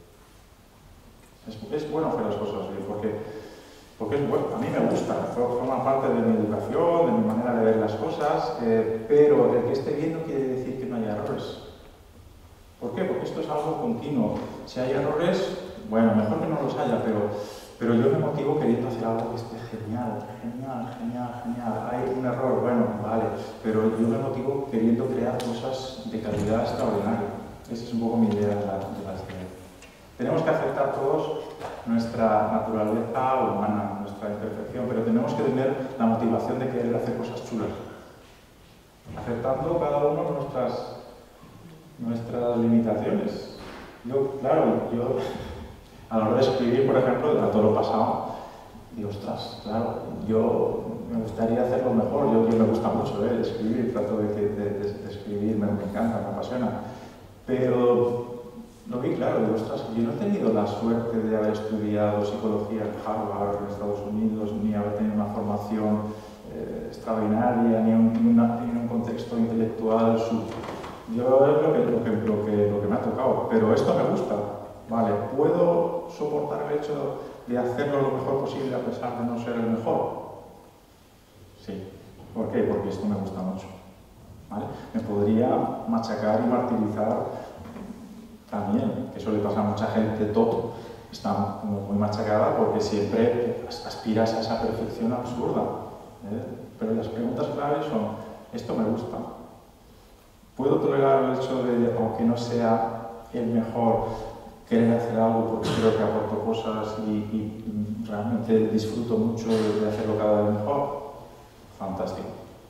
Es bueno hacer las cosas bien, porque es bueno, a mí me gusta, forma parte de mi educación, de mi manera de ver las cosas, pero el que esté bien no quiere decir que no haya errores. ¿Por qué? Porque esto es algo continuo. Si hay errores, bueno, mejor que no los haya, pero yo me motivo queriendo hacer algo que esté genial. Hay un error, bueno, vale, pero yo me motivo queriendo crear cosas de calidad extraordinaria. Esa es un poco mi idea de la excelencia. Tenemos que aceptar todos nuestra naturaleza humana, nuestra imperfección, pero tenemos que tener la motivación de querer hacer cosas chulas, aceptando cada uno nuestras limitaciones. Yo a la hora de escribir, por ejemplo, a todo lo pasado, digo, ostras, claro, yo me gustaría hacerlo mejor, yo me gusta mucho escribir, trato de escribir, me encanta, me apasiona, pero lo vi claro, digo, ostras, yo no he tenido la suerte de haber estudiado psicología en Harvard, en Estados Unidos, ni haber tenido una formación extraordinaria, ni un contexto intelectual. Yo es lo que me ha tocado, pero esto me gusta, ¿vale? ¿Puedo soportar el hecho de hacerlo lo mejor posible a pesar de no ser el mejor? Sí. ¿Por qué? Porque esto me gusta mucho, ¿vale? Me podría machacar y martirizar también, que eso le pasa a mucha gente top, está muy machacada porque siempre aspiras a esa perfección absurda. Pero las preguntas claves son, ¿esto me gusta? ¿Puedo tolerar el hecho de, aunque no sea el mejor, querer hacer algo porque creo que aporto cosas y realmente disfruto mucho de hacerlo cada vez mejor? Fantástico.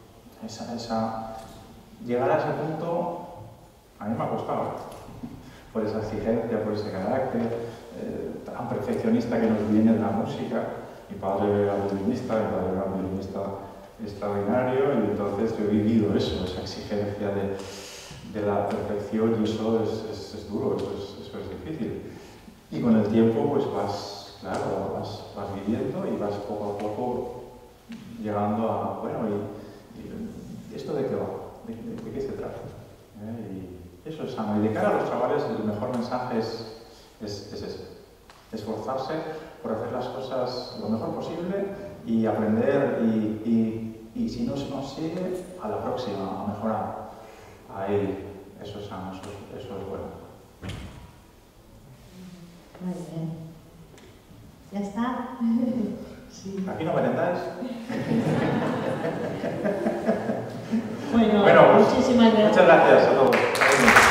Llegar a ese punto a mí me ha costado. Por esa exigencia, por ese carácter tan perfeccionista que nos viene de la música. Mi padre era violinista, extraordinario, y entonces yo he vivido eso, esa exigencia de la perfección, y eso es duro, eso es difícil. Y con el tiempo pues vas viviendo y vas poco a poco llegando a, bueno, ¿y esto de qué va? ¿De qué se trata? Y eso es sano. Y de cara a los chavales, el mejor mensaje es ese. Esforzarse por hacer las cosas lo mejor posible y aprender y si no se consigue, a la próxima, a mejorar. Ahí, eso es sano, eso es está. Sí. ¿Aquí no merendáis? Bueno, Pues, muchísimas gracias. Muchas gracias a todos.